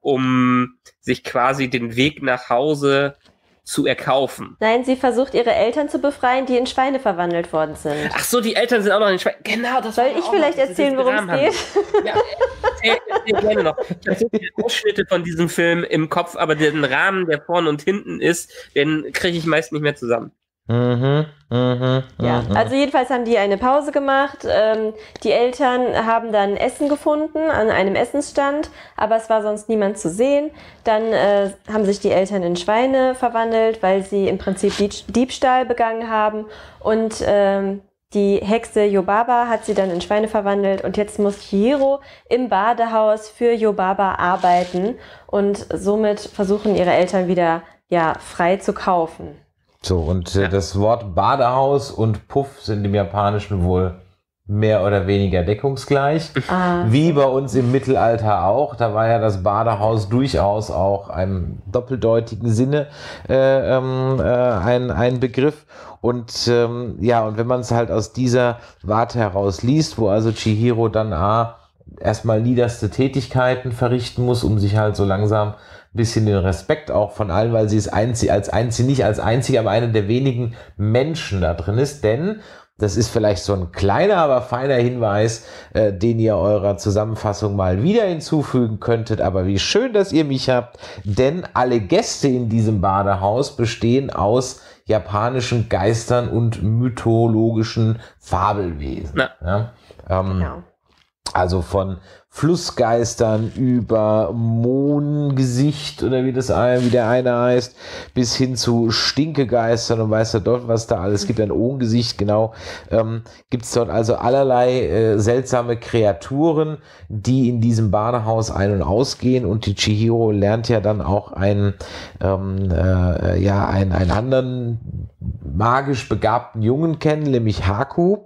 um sich quasi den Weg nach Hause zu erkaufen. Nein, sie versucht, ihre Eltern zu befreien, die in Schweine verwandelt worden sind. Ach so, die Eltern sind auch noch in Schweine. Genau, das soll ich vielleicht noch, erzählen, worum es geht? Ja, erzähl, erzähl gerne noch. Ich habe so viele Ausschnitte von diesem Film im Kopf, aber den Rahmen, der vorne und hinten ist, den kriege ich meist nicht mehr zusammen. Mhm, mhm, ja, mhm. also jedenfalls haben die eine Pause gemacht. Ähm, die Eltern haben dann Essen gefunden an einem Essensstand, aber es war sonst niemand zu sehen. Dann äh, haben sich die Eltern in Schweine verwandelt, weil sie im Prinzip Diebstahl begangen haben. Und ähm, die Hexe Yubaba hat sie dann in Schweine verwandelt. Und jetzt muss Chihiro im Badehaus für Yubaba arbeiten und somit versuchen ihre Eltern wieder ja, frei zu kaufen. So, und äh, ja. das Wort Badehaus und Puff sind im Japanischen wohl mehr oder weniger deckungsgleich. Ah. Wie bei uns im Mittelalter auch. Da war ja das Badehaus durchaus auch im doppeldeutigen Sinne äh, ähm, äh, ein, ein Begriff. Und ähm, ja, und wenn man es halt aus dieser Warte heraus liest, wo also Chihiro dann ah, erstmal niederste Tätigkeiten verrichten muss, um sich halt so langsam ein bisschen den Respekt auch von allen, weil sie ist einzig, als einzig, nicht als einzige, aber eine der wenigen Menschen da drin ist, denn das ist vielleicht so ein kleiner, aber feiner Hinweis, äh, den ihr eurer Zusammenfassung mal wieder hinzufügen könntet, aber wie schön, dass ihr mich habt, denn alle Gäste in diesem Badehaus bestehen aus japanischen Geistern und mythologischen Fabelwesen. Ja. Ja, ähm, genau. Also von Flussgeistern über Mohngesicht oder wie das ein, wie der eine heißt, bis hin zu Stinkegeistern und weiß der dort, was da alles gibt, ein Ohngesicht, genau, ähm, gibt es dort also allerlei äh, seltsame Kreaturen, die in diesem Badehaus ein- und ausgehen, und die Chihiro lernt ja dann auch einen, ähm, äh, ja, einen, einen anderen magisch begabten Jungen kennen, nämlich Haku,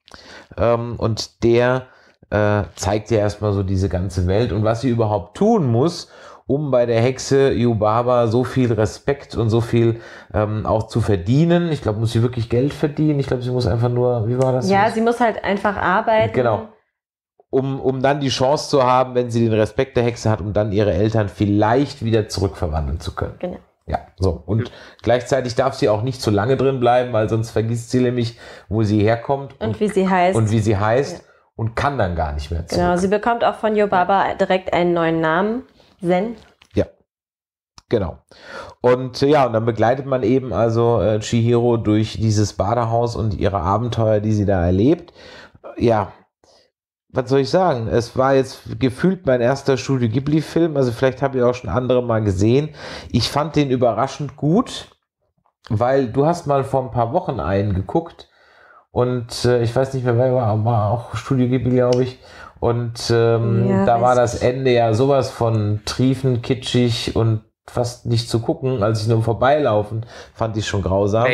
ähm, und der Äh, zeigt ja erstmal so diese ganze Welt und was sie überhaupt tun muss, um bei der Hexe Yubaba so viel Respekt und so viel ähm, auch zu verdienen. Ich glaube, muss sie wirklich Geld verdienen? Ich glaube, sie muss einfach nur, wie war das? Ja, sie muss halt einfach arbeiten. Genau. Um, um dann die Chance zu haben, wenn sie den Respekt der Hexe hat, um dann ihre Eltern vielleicht wieder zurückverwandeln zu können. Genau. Ja, so. Und mhm. gleichzeitig darf sie auch nicht zu lange drin bleiben, weil sonst vergisst sie nämlich, wo sie herkommt. Und, und wie sie heißt. Und wie sie heißt. Ja. Und kann dann gar nicht mehr zurück. Genau, sie bekommt auch von Yubaba direkt einen neuen Namen, Zen. Ja, genau. Und ja, und dann begleitet man eben also äh, Chihiro durch dieses Badehaus und ihre Abenteuer, die sie da erlebt. Ja, was soll ich sagen? Es war jetzt gefühlt mein erster Studio Ghibli-Film, also vielleicht habe ich auch schon andere mal gesehen. Ich fand den überraschend gut, weil du hast mal vor ein paar Wochen einen geguckt. Und äh, ich weiß nicht mehr, wer war, war auch Studio Ghibli, glaube ich. Und ähm, ja, da war das Ende ja sowas von triefend, kitschig und fast nicht zu gucken. Als ich nur vorbeilaufen, fand ich schon grausam. Welcher?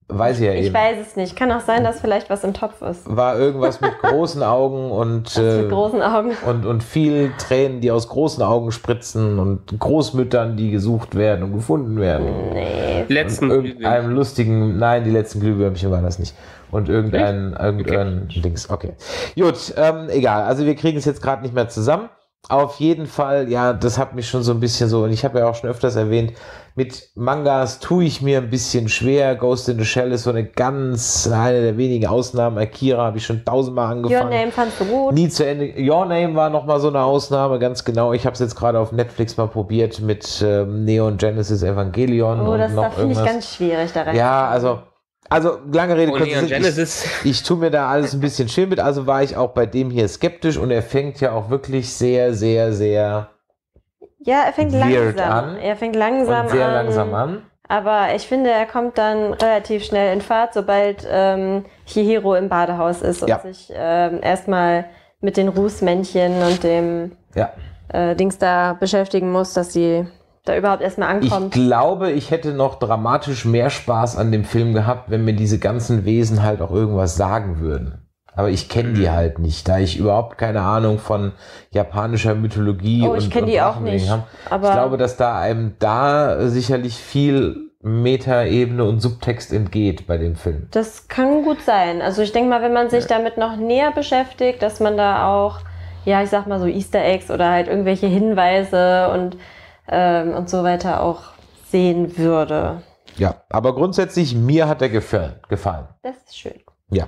Weiß ich ja Ich eben. weiß es nicht. Kann auch sein, dass vielleicht was im Topf ist. War irgendwas mit großen Augen und, Was äh, mit großen Augen. und, und viel Tränen, die aus großen Augen spritzen und Großmüttern, die gesucht werden und gefunden werden. Nee. Die letzten Und irgendeinem lustigen, nein, die letzten Glühwürmchen waren das nicht. Und irgendein, irgendein okay. Dings. Okay. Gut, ähm, egal. Also wir kriegen es jetzt gerade nicht mehr zusammen. Auf jeden Fall, ja, das hat mich schon so ein bisschen so, und ich habe ja auch schon öfters erwähnt, mit Mangas tue ich mir ein bisschen schwer. Ghost in the Shell ist so eine ganz, eine der wenigen Ausnahmen. Akira habe ich schon tausendmal angefangen. Your Name fandst du gut? Nie zu Ende. Your Name war nochmal so eine Ausnahme, ganz genau. Ich habe es jetzt gerade auf Netflix mal probiert mit ähm, Neon Genesis Evangelion. Oh, und das noch finde ich irgendwas. ganz schwierig da rein. Ja, also, also lange Rede, Oh, kurzer Neon Sinn, Genesis. ich, ich tue mir da alles ein bisschen schön mit, also war ich auch bei dem hier skeptisch und er fängt ja auch wirklich sehr, sehr, sehr Ja, er fängt weird langsam an. Er fängt langsam und sehr an. langsam an. Aber ich finde, er kommt dann relativ schnell in Fahrt, sobald ähm, Chihiro im Badehaus ist und Ja. sich ähm, erstmal mit den Rußmännchen und dem Ja. äh, Dings da beschäftigen muss, dass sie da überhaupt erstmal Ich ankommt. glaube, ich hätte noch dramatisch mehr Spaß an dem Film gehabt, wenn mir diese ganzen Wesen halt auch irgendwas sagen würden. Aber ich kenne die halt nicht, da ich überhaupt keine Ahnung von japanischer Mythologie Oh, ich und, kenn und die auch Drachenwegen nicht, habe. aber- Ich glaube, dass da einem da sicherlich viel Metaebene und Subtext entgeht bei dem Film. Das kann gut sein. Also ich denke mal, wenn man sich damit noch näher beschäftigt, dass man da auch, ja, ich sag mal so Easter Eggs oder halt irgendwelche Hinweise und, ähm, und so weiter auch sehen würde. Ja, aber grundsätzlich, mir hat er gefallen. gefallen. Das ist schön. Ja.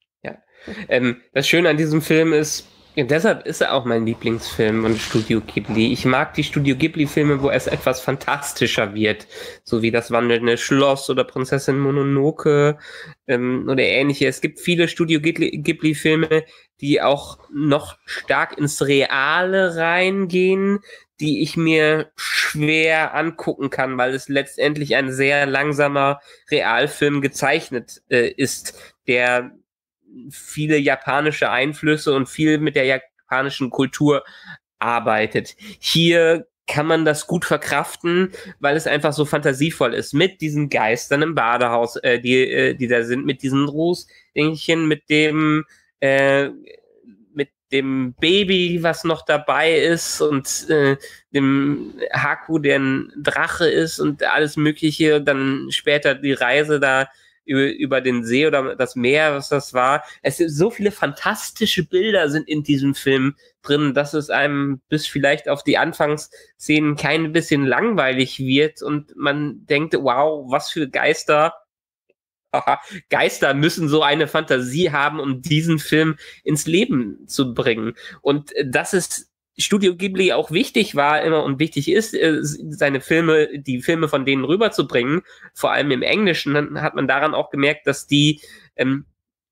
Ähm, das Schöne an diesem Film ist, ja, deshalb ist er auch mein Lieblingsfilm von Studio Ghibli. Ich mag die Studio Ghibli-Filme, wo es etwas fantastischer wird, so wie das wandelnde Schloss oder Prinzessin Mononoke ähm, oder ähnliche. Es gibt viele Studio Ghibli-Filme, die auch noch stark ins Reale reingehen, die ich mir schwer angucken kann, weil es letztendlich ein sehr langsamer Realfilm gezeichnet äh, ist, der viele japanische Einflüsse und viel mit der japanischen Kultur arbeitet. Hier kann man das gut verkraften, weil es einfach so fantasievoll ist. Mit diesen Geistern im Badehaus, äh, die, äh, die da sind, mit diesen Rußdingchen, mit dem, äh, mit dem Baby, was noch dabei ist und äh, dem Haku, der ein Drache ist und alles Mögliche. Dann später die Reise da über, über den See oder das Meer, was das war. Es sind so viele fantastische Bilder sind in diesem Film drin, dass es einem bis vielleicht auf die Anfangsszenen kein bisschen langweilig wird und man denkt, wow, was für Geister. Aha, Geister müssen so eine Fantasie haben, um diesen Film ins Leben zu bringen. Und das ist Studio Ghibli auch wichtig war immer und wichtig ist, seine Filme, die Filme von denen rüberzubringen, vor allem im Englischen, dann hat man daran auch gemerkt, dass die ähm,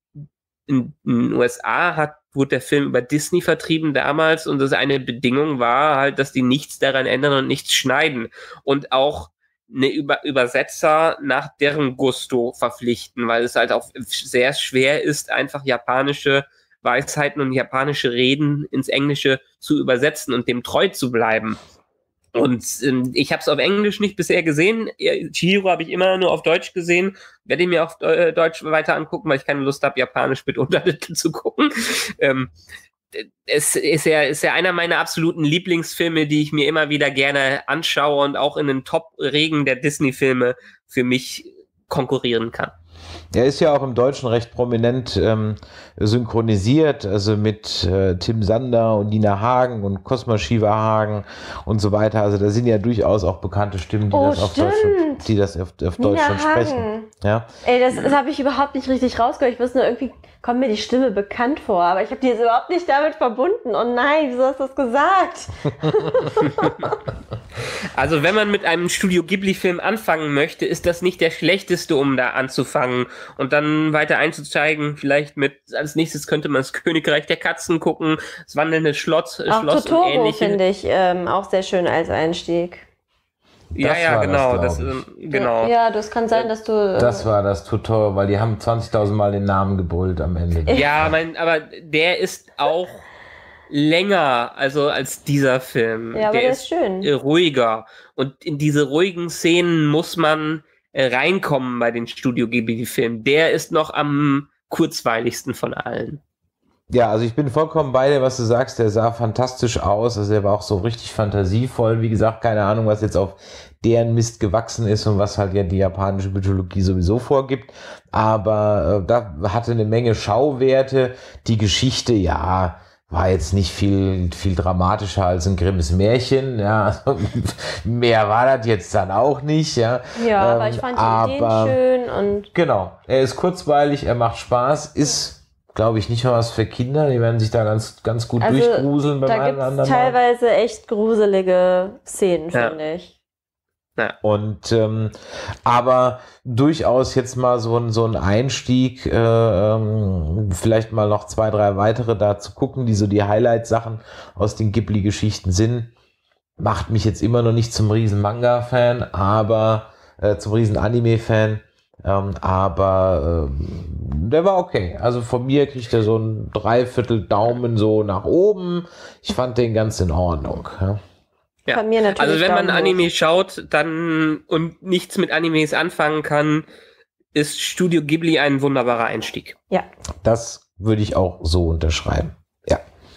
in den U S A hat, wurde der Film über Disney vertrieben damals und das eine Bedingung war halt, dass die nichts daran ändern und nichts schneiden und auch eine Über- Übersetzer nach deren Gusto verpflichten, weil es halt auch sehr schwer ist, einfach japanische Weisheiten und japanische Reden ins Englische zu übersetzen und dem treu zu bleiben. Und ähm, ich habe es auf Englisch nicht bisher gesehen. Chihiro habe ich immer nur auf Deutsch gesehen. Werde ich mir auf äh, Deutsch weiter angucken, weil ich keine Lust habe, Japanisch mit Untertiteln zu gucken. Ähm, es ist ja, ist ja einer meiner absoluten Lieblingsfilme, die ich mir immer wieder gerne anschaue und auch in den Top-Regen der Disney-Filme für mich konkurrieren kann. Er ist ja auch im Deutschen recht prominent ähm, synchronisiert, also mit äh, Tim Sander und Nina Hagen und Cosma Shiva Hagen und so weiter. Also da sind ja durchaus auch bekannte Stimmen, die Oh, das auf Deutsch, stimmt. die das auf, auf Nina Deutsch schon sprechen. Hagen. Ja. Ey, das, das habe ich überhaupt nicht richtig rausgehört. Ich wusste nur, irgendwie kommt mir die Stimme bekannt vor, aber ich habe die jetzt überhaupt nicht damit verbunden. Oh nein, wieso hast du das gesagt? Also wenn man mit einem Studio Ghibli-Film anfangen möchte, ist das nicht der schlechteste, um da anzufangen und dann weiter einzusteigen. Vielleicht mit, als nächstes könnte man das Königreich der Katzen gucken, das wandelnde Schloss, Auch Schloss und Totoro ähnliche. finde ich ähm, auch sehr schön als Einstieg. Ja, Das ja, war genau. das, Das, glaub ähm, genau. Ja, das kann sein, dass du... äh, Das war das Tutor, weil die haben zwanzigtausend Mal den Namen gebrüllt am Ende. Ja, mein, aber der ist auch länger, also als dieser Film. Ja, aber der der ist schön. äh, ruhiger. Und in diese ruhigen Szenen muss man äh, reinkommen bei den Studio Ghibli-Filmen. Der ist noch am kurzweiligsten von allen. Ja, also ich bin vollkommen bei dir, was du sagst. Der sah fantastisch aus. Also er war auch so richtig fantasievoll. Wie gesagt, keine Ahnung, was jetzt auf deren Mist gewachsen ist und was halt ja die japanische Mythologie sowieso vorgibt. Aber äh, da hatte eine Menge Schauwerte. Die Geschichte, ja, war jetzt nicht viel, viel dramatischer als ein Grimms Märchen. Ja, mehr war das jetzt dann auch nicht. Ja, ja ähm, aber ich fand die aber, Ideen schön. Und genau, er ist kurzweilig, er macht Spaß, ist... glaube ich, nicht mal was für Kinder. Die werden sich da ganz, ganz gut also, durchgruseln beim da einen oder anderen. Da gibt es teilweise echt gruselige Szenen, ja. finde ich. Ja. Und ähm, aber durchaus jetzt mal so ein, so ein Einstieg, äh, ähm, vielleicht mal noch zwei, drei weitere da zu gucken, die so die Highlight-Sachen aus den Ghibli-Geschichten sind. Macht mich jetzt immer noch nicht zum riesen Manga-Fan, aber äh, zum riesen Anime-Fan. Ähm, aber ähm, der war okay. Also von mir kriegt er so ein Dreiviertel Daumen so nach oben. Ich fand den ganz in Ordnung. Ja. Ja. Von mir natürlich also wenn man Daumen Anime hoch. schaut dann und nichts mit Animes anfangen kann, ist Studio Ghibli ein wunderbarer Einstieg. Ja. Das würde ich auch so unterschreiben. Ja.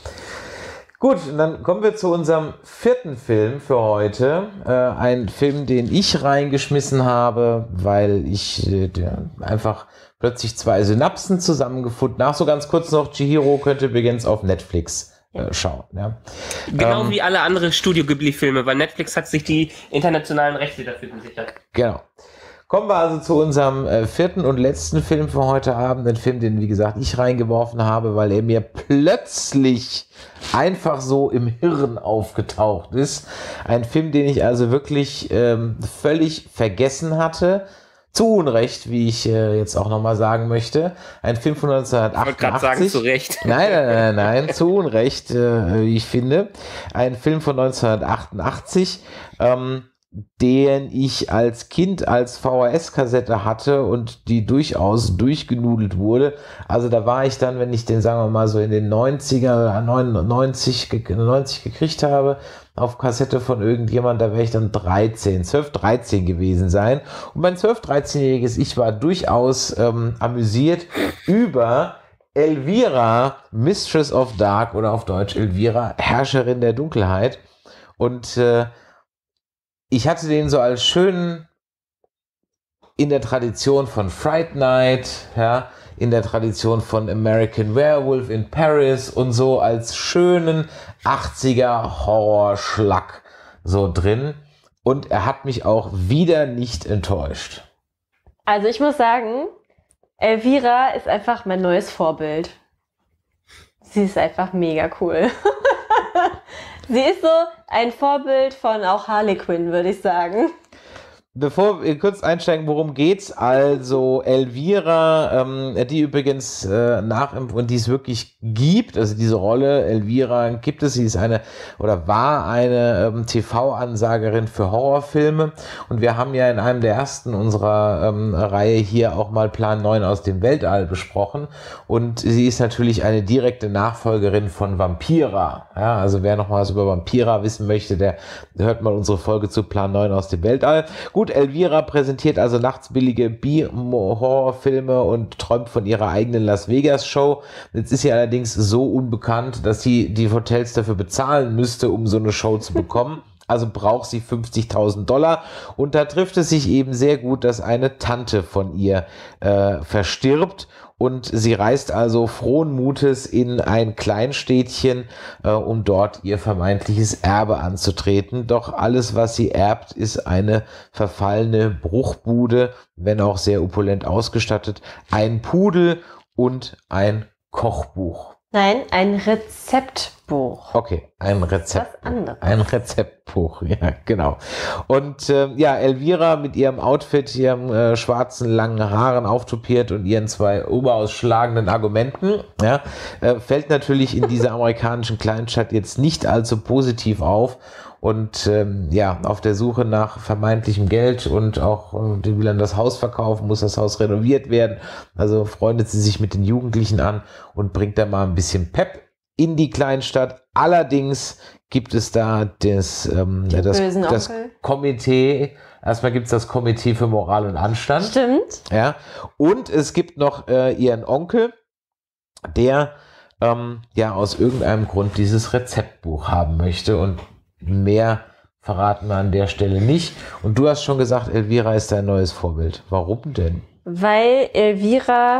Gut, dann kommen wir zu unserem vierten Film für heute. Äh, ein Film, den ich reingeschmissen habe, weil ich äh, einfach plötzlich zwei Synapsen zusammengefunden habe. So ganz kurz noch, Chihiro könnte übrigens auf Netflix äh, schauen. Ja. Genau ähm, wie alle anderen Studio Ghibli-Filme, weil Netflix hat sich die internationalen Rechte dafür gesichert. Genau. Kommen wir also zu unserem äh, vierten und letzten Film für heute Abend. Ein Film, den, wie gesagt, ich reingeworfen habe, weil er mir plötzlich einfach so im Hirn aufgetaucht ist. Ein Film, den ich also wirklich ähm, völlig vergessen hatte. Zu Unrecht, wie ich äh, jetzt auch nochmal sagen möchte. Ein Film von neunzehnhundertachtundachtzig. Ich wollte gerade sagen, zu Recht. Nein, nein, nein, nein, zu Unrecht, äh, wie ich finde. Ein Film von neunzehnhundertachtundachtzig, ähm, den ich als Kind als V H S-Kassette hatte und die durchaus durchgenudelt wurde. Also da war ich dann, wenn ich den, sagen wir mal, so in den neunziger, neunundneunzig, neunzig gekriegt habe, auf Kassette von irgendjemand, da wäre ich dann dreizehn, zwölf, dreizehn gewesen sein. Und mein zwölf-, dreizehnjähriges Ich war durchaus ähm, amüsiert über Elvira, Mistress of Dark, oder auf Deutsch Elvira, Herrscherin der Dunkelheit. Und äh, ich hatte den so als schönen, in der Tradition von Fright Night, ja, in der Tradition von American Werewolf in Paris und so als schönen achtziger Horrorschlack so drin. Und er hat mich auch wieder nicht enttäuscht. Also ich muss sagen, Elvira ist einfach mein neues Vorbild. Sie ist einfach mega cool. Sie ist so ein Vorbild von auch Harley Quinn, würde ich sagen. Bevor wir kurz einsteigen, worum geht's? Also Elvira, ähm, die übrigens äh, nachempf- und die es wirklich gibt, also diese Rolle Elvira gibt es, sie ist eine oder war eine ähm, T V-Ansagerin für Horrorfilme, und wir haben ja in einem der ersten unserer ähm, Reihe hier auch mal Plan neun aus dem Weltall besprochen, und sie ist natürlich eine direkte Nachfolgerin von Vampira. Ja, also wer noch mal was über Vampira wissen möchte, der hört mal unsere Folge zu Plan neun aus dem Weltall. Gut, Elvira präsentiert also nachts billige B-Horrorfilme und träumt von ihrer eigenen Las Vegas-Show. Jetzt ist sie allerdings so unbekannt, dass sie die Hotels dafür bezahlen müsste, um so eine Show zu bekommen. Also braucht sie fünfzigtausend Dollar. Und da trifft es sich eben sehr gut, dass eine Tante von ihr äh, verstirbt. Und sie reist also frohen Mutes in ein Kleinstädtchen, äh, um dort ihr vermeintliches Erbe anzutreten. Doch alles, was sie erbt, ist eine verfallene Bruchbude, wenn auch sehr opulent ausgestattet, ein Pudel und ein Kochbuch. Nein, ein Rezeptbuch. Okay, ein Rezept. Was anderes. Ein Rezeptbuch, ja, genau. Und äh, ja, Elvira mit ihrem Outfit, ihrem äh, schwarzen, langen Haaren auftupiert und ihren zwei oberausschlagenden Argumenten, ja, äh, fällt natürlich in dieser amerikanischen Kleinstadt jetzt nicht allzu positiv auf. Und ähm, ja, auf der Suche nach vermeintlichem Geld und auch, äh, die will dann das Haus verkaufen, muss das Haus renoviert werden. Also freundet sie sich mit den Jugendlichen an und bringt da mal ein bisschen Pep in die Kleinstadt. Allerdings gibt es da das, ähm, das, das Komitee. Erstmal gibt es das Komitee für Moral und Anstand. Stimmt. Ja. Und es gibt noch äh, ihren Onkel, der ähm, ja aus irgendeinem Grund dieses Rezeptbuch haben möchte. Und mehr verraten wir an der Stelle nicht. Und du hast schon gesagt, Elvira ist dein neues Vorbild. Warum denn? Weil Elvira,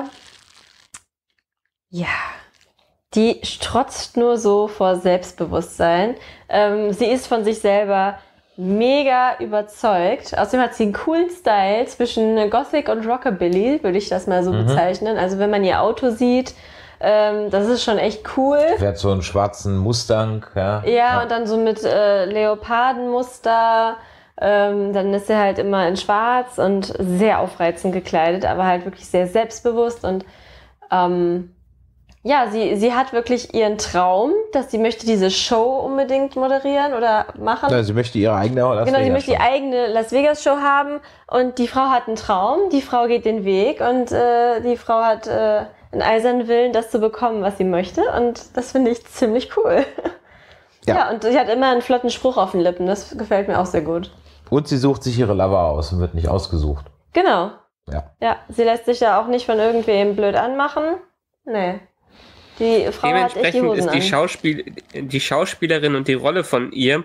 ja, die strotzt nur so vor Selbstbewusstsein. Ähm, sie ist von sich selber mega überzeugt. Außerdem hat sie einen coolen Style zwischen Gothic und Rockabilly, würde ich das mal so mhm. bezeichnen. Also wenn man ihr Auto sieht, ähm, das ist schon echt cool. Fährt so einen schwarzen Mustang. Ja, ja, ja. Und dann so mit äh, Leopardenmuster. Ähm, dann ist sie halt immer in schwarz und sehr aufreizend gekleidet, aber halt wirklich sehr selbstbewusst. Und ähm, ja, sie, sie hat wirklich ihren Traum, dass sie möchte diese Show unbedingt moderieren oder machen. Ja, sie möchte ihre eigene Las Genau, Vegas sie möchte Show. die eigene Las Vegas Show haben und die Frau hat einen Traum, die Frau geht den Weg und äh, die Frau hat äh, einen eisernen Willen, das zu bekommen, was sie möchte, und das finde ich ziemlich cool. Ja. ja, und sie hat immer einen flotten Spruch auf den Lippen, das gefällt mir auch sehr gut. Und sie sucht sich ihre Lover aus und wird nicht ausgesucht. Genau. Ja. Ja, sie lässt sich ja auch nicht von irgendwem blöd anmachen. Nee. Die Frau hat echt die Hosen ist die, an. Schauspiel die Schauspielerin und die Rolle von ihr,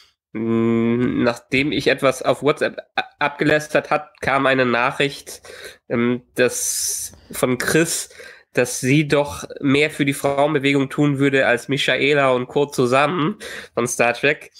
mh, nachdem ich etwas auf WhatsApp abgelästert hat, kam eine Nachricht ähm, dass, von Chris, dass sie doch mehr für die Frauenbewegung tun würde als Michaela und Kurt zusammen von Star Trek.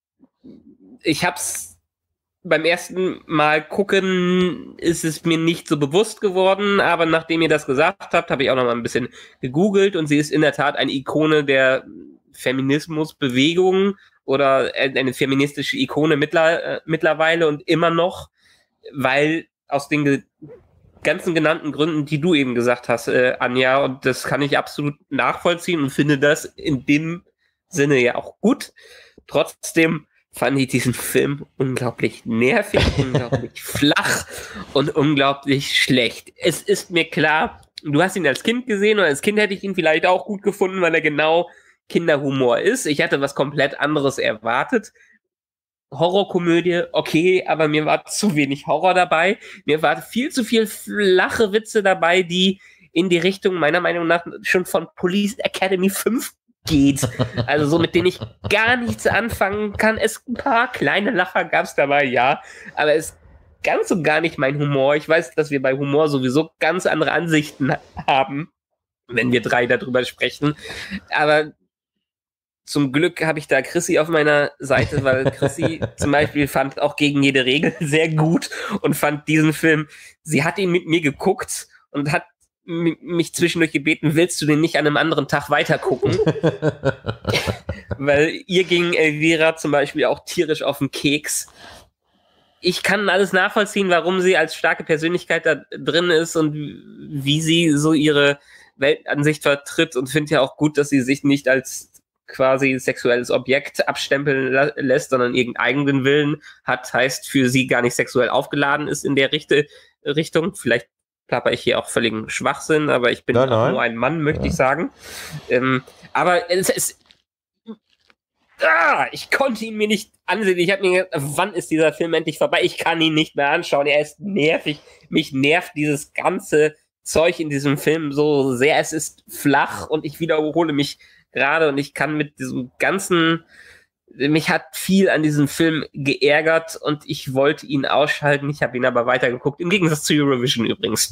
Ich hab's beim ersten Mal gucken, ist es mir nicht so bewusst geworden, aber nachdem ihr das gesagt habt, habe ich auch noch mal ein bisschen gegoogelt und sie ist in der Tat eine Ikone der Feminismusbewegung oder eine feministische Ikone mittler, äh, mittlerweile und immer noch, weil aus den ge- ganzen genannten Gründen, die du eben gesagt hast, äh, Anja, und das kann ich absolut nachvollziehen und finde das in dem Sinne ja auch gut. Trotzdem fand ich diesen Film unglaublich nervig, unglaublich flach und unglaublich schlecht. Es ist mir klar, du hast ihn als Kind gesehen und als Kind hätte ich ihn vielleicht auch gut gefunden, weil er genau Kinderhumor ist. Ich hatte was komplett anderes erwartet. Horrorkomödie, okay, aber mir war zu wenig Horror dabei. Mir war viel zu viel flache Witze dabei, die in die Richtung meiner Meinung nach schon von Police Academy fünf geht. Also so, mit denen ich gar nichts anfangen kann. Es ein paar kleine Lacher gab es dabei, ja, aber es ist ganz und gar nicht mein Humor. Ich weiß, dass wir bei Humor sowieso ganz andere Ansichten haben, wenn wir drei darüber sprechen, aber zum Glück habe ich da Chrissy auf meiner Seite, weil Chrissy zum Beispiel fand auch Gegen jede Regel sehr gut und fand diesen Film, sie hat ihn mit mir geguckt und hat mich zwischendurch gebeten, willst du den nicht an einem anderen Tag weitergucken? Weil ihr ging Elvira zum Beispiel auch tierisch auf den Keks. Ich kann alles nachvollziehen, warum sie als starke Persönlichkeit da drin ist und wie sie so ihre Weltansicht vertritt und finde ja auch gut, dass sie sich nicht als quasi sexuelles Objekt abstempeln la- lässt, sondern irgendeinen eigenen Willen hat, heißt für sie gar nicht sexuell aufgeladen ist in der Richte- Richtung. Vielleicht plapper ich hier auch völligen Schwachsinn, aber ich bin nein, nein. nur ein Mann, möchte ja. ich sagen. Ähm, aber es ist ah, ich konnte ihn mir nicht ansehen. Ich habe mir gedacht, wann ist dieser Film endlich vorbei? Ich kann ihn nicht mehr anschauen. Er ist nervig. Mich nervt dieses ganze Zeug in diesem Film so sehr. Es ist flach und ich wiederhole mich gerade und ich kann mit diesem ganzen, mich hat viel an diesem Film geärgert und ich wollte ihn ausschalten. Ich habe ihn aber weitergeguckt. Im Gegensatz zu Eurovision übrigens.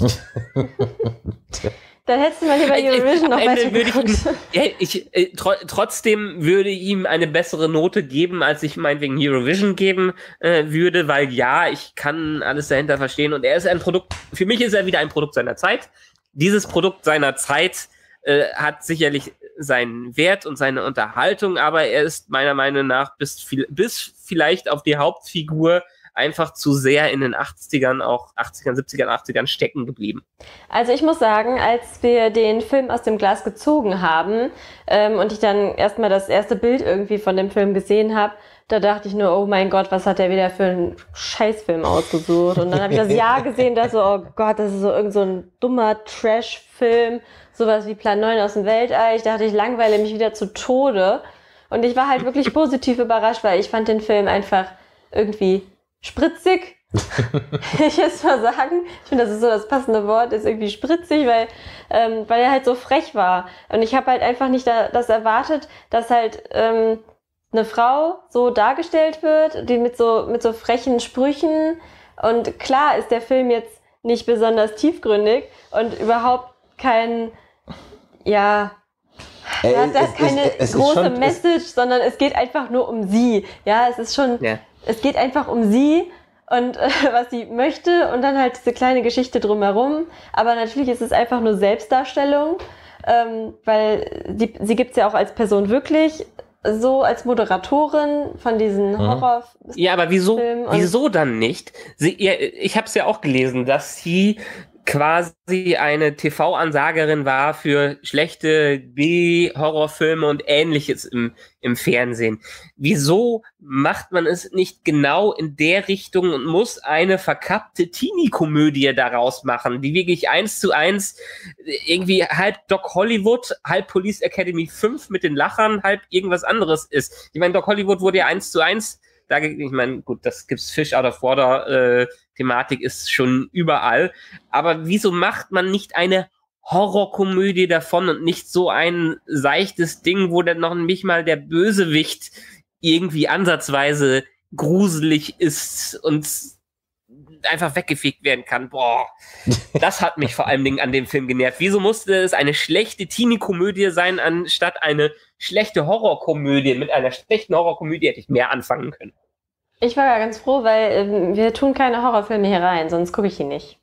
Dann hättest du mal lieber Eurovision noch weitergeguckt. Ich, ja, ich, äh, tro- trotzdem würde ihm eine bessere Note geben, als ich meinetwegen Eurovision geben äh, würde, weil ja, ich kann alles dahinter verstehen und er ist ein Produkt, für mich ist er wieder ein Produkt seiner Zeit. Dieses Produkt seiner Zeit äh, hat sicherlich seinen Wert und seine Unterhaltung, aber er ist meiner Meinung nach bis, viel, bis vielleicht auf die Hauptfigur einfach zu sehr in den achtzigern, auch achtzigern, siebzigern, achtzigern stecken geblieben. Also ich muss sagen, als wir den Film aus dem Glas gezogen haben ähm, und ich dann erstmal das erste Bild irgendwie von dem Film gesehen habe, da dachte ich nur, oh mein Gott, was hat der wieder für einen Scheißfilm ausgesucht? Und dann habe ich das Jahr gesehen, dachte so, oh Gott, das ist so irgend so ein dummer Trash-Film, sowas wie Plan neun aus dem Weltall. Ich dachte, ich langweile mich wieder zu Tode. Und ich war halt wirklich positiv überrascht, weil ich fand den Film einfach irgendwie spritzig. Ich jetzt mal sagen, ich finde, das ist so das passende Wort, ist irgendwie spritzig, weil, ähm, weil er halt so frech war. Und ich habe halt einfach nicht da, das erwartet, dass halt ähm, eine Frau so dargestellt wird, die mit so, mit so frechen Sprüchen. Und klar ist der Film jetzt nicht besonders tiefgründig und überhaupt kein, ja, Äh, da hat es- keine es- es ist große schon- es- Message, sondern es geht einfach nur um sie. Ja, es ist schon, Ja. es geht einfach um sie und äh, was sie möchte und dann halt diese kleine Geschichte drumherum. Aber natürlich ist es einfach nur Selbstdarstellung, ähm, weil die, sie gibt's ja auch als Person wirklich, so als Moderatorin von diesen Horror. Ja, aber wieso, Film und- wieso dann nicht? Sie, ja, ich habe es ja auch gelesen, dass sie quasi eine T V-Ansagerin war für schlechte B-Horrorfilme und Ähnliches im, im Fernsehen. Wieso macht man es nicht genau in der Richtung und muss eine verkappte Teenie-Komödie daraus machen, die wirklich eins zu eins irgendwie halb Doc Hollywood, halb Police Academy fünf mit den Lachern, halb irgendwas anderes ist. Ich meine, Doc Hollywood wurde ja eins zu eins, da, ich meine, gut, das gibt's Fish Out of Water, äh, Thematik ist schon überall. Aber wieso macht man nicht eine Horrorkomödie davon und nicht so ein seichtes Ding, wo dann noch nicht mal der Bösewicht irgendwie ansatzweise gruselig ist und einfach weggefegt werden kann? Boah, das hat mich vor allen Dingen an dem Film genervt. Wieso musste es eine schlechte Teenie-Komödie sein, anstatt eine schlechte Horrorkomödie? Mit einer schlechten Horrorkomödie hätte ich mehr anfangen können. Ich war ja ganz froh, weil ähm, wir tun keine Horrorfilme hier rein, sonst gucke ich ihn nicht.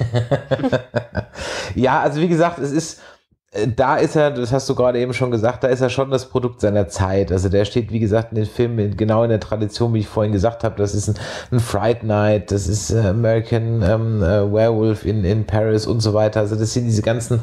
Ja, also wie gesagt, es ist, äh, da ist er, das hast du gerade eben schon gesagt, da ist er schon das Produkt seiner Zeit. Also der steht, wie gesagt, in den Filmen genau in der Tradition, wie ich vorhin gesagt habe. Das ist ein, ein Fright Night, das ist äh, American ähm, äh, Werewolf in, in Paris und so weiter. Also das sind diese ganzen,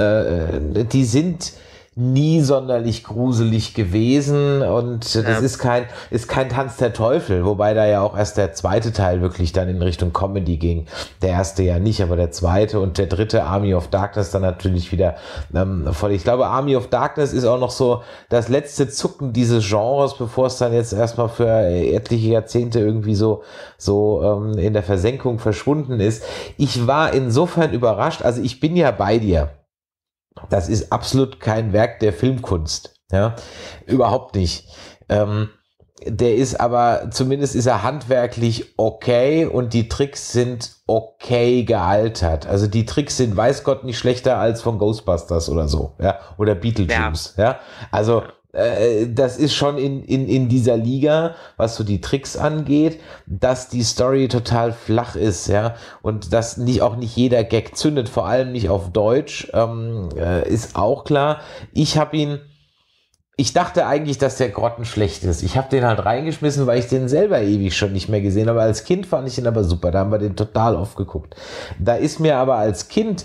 äh, die sind nie sonderlich gruselig gewesen und das Ja. ist kein ist kein Tanz der Teufel, wobei da ja auch erst der zweite Teil wirklich dann in Richtung Comedy ging. Der erste ja nicht, aber der zweite und der dritte, Army of Darkness, dann natürlich wieder ähm, voll. Ich glaube, Army of Darkness ist auch noch so das letzte Zucken dieses Genres, bevor es dann jetzt erstmal für etliche Jahrzehnte irgendwie so so ähm, in der Versenkung verschwunden ist. Ich war insofern überrascht, also ich bin ja bei dir. Das ist absolut kein Werk der Filmkunst, ja, überhaupt nicht. Ähm, der ist aber, zumindest ist er handwerklich okay und die Tricks sind okay gealtert. Also die Tricks sind, weiß Gott, nicht schlechter als von Ghostbusters oder so, ja, oder Beetlejuice, ja. ja? Also äh, das ist schon in, in, in dieser Liga, was so die Tricks angeht, dass die Story total flach ist, ja, und dass nicht, auch nicht jeder Gag zündet, vor allem nicht auf Deutsch, ähm, äh, ist auch klar. Ich habe ihn, ich dachte eigentlich, dass der grottenschlecht ist. Ich habe den halt reingeschmissen, weil ich den selber ewig schon nicht mehr gesehen habe. Als Kind fand ich ihn aber super, da haben wir den total oft geguckt. Da ist mir aber als Kind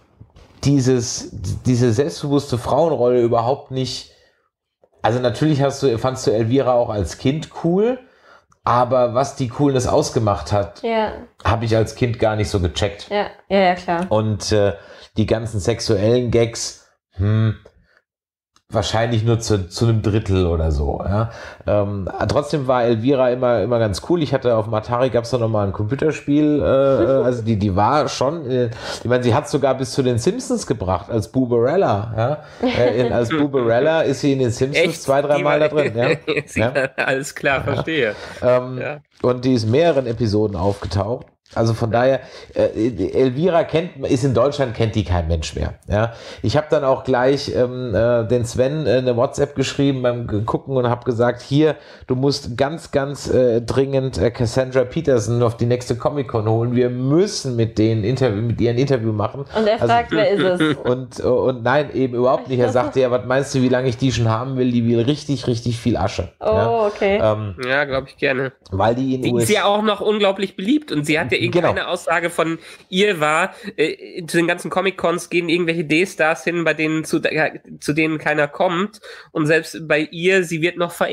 dieses, diese selbstbewusste Frauenrolle überhaupt nicht. Also natürlich hast du, fandst du Elvira auch als Kind cool, aber was die Coolness ausgemacht hat, Ja, habe ich als Kind gar nicht so gecheckt. ja, ja, ja, klar. Und äh, die ganzen sexuellen Gags, hm, wahrscheinlich nur zu, zu einem Drittel oder so. Ja. Ähm, trotzdem war Elvira immer, immer ganz cool. Ich hatte auf dem Atari, gab es da nochmal ein Computerspiel, äh, also die, die war schon, äh, ich meine, sie hat sogar bis zu den Simpsons gebracht, als Booberella. Ja. Äh, in, als Booberella ist sie in den Simpsons Echt? zwei, dreimal da drin. Ja. Ja. Alles klar, verstehe. Ähm, Ja. Und die ist in mehreren Episoden aufgetaucht. Also von daher, äh, Elvira kennt, ist in Deutschland, kennt die kein Mensch mehr. Ja, ich habe dann auch gleich ähm, äh, den Sven äh, eine WhatsApp geschrieben beim Gucken und habe gesagt, hier, du musst ganz, ganz äh, dringend äh, Cassandra Peterson auf die nächste Comic-Con holen. Wir müssen mit denen Interview, mit ihr ein Interview machen. Und er fragt, wer ist es? Und, und nein, eben überhaupt nicht. Er sagte ja, was meinst du, wie lange ich die schon haben will? Die will richtig, richtig viel Asche. Oh, ja. okay. Ähm, Ja, glaube ich gerne. weil die in Die U S ist ja auch noch unglaublich beliebt und sie hat ja irgendeine Genau. Aussage von ihr war, äh, zu den ganzen Comic-Cons gehen irgendwelche D-Stars hin, bei denen zu, äh, zu denen keiner kommt und selbst bei ihr, sie wird noch verehrt.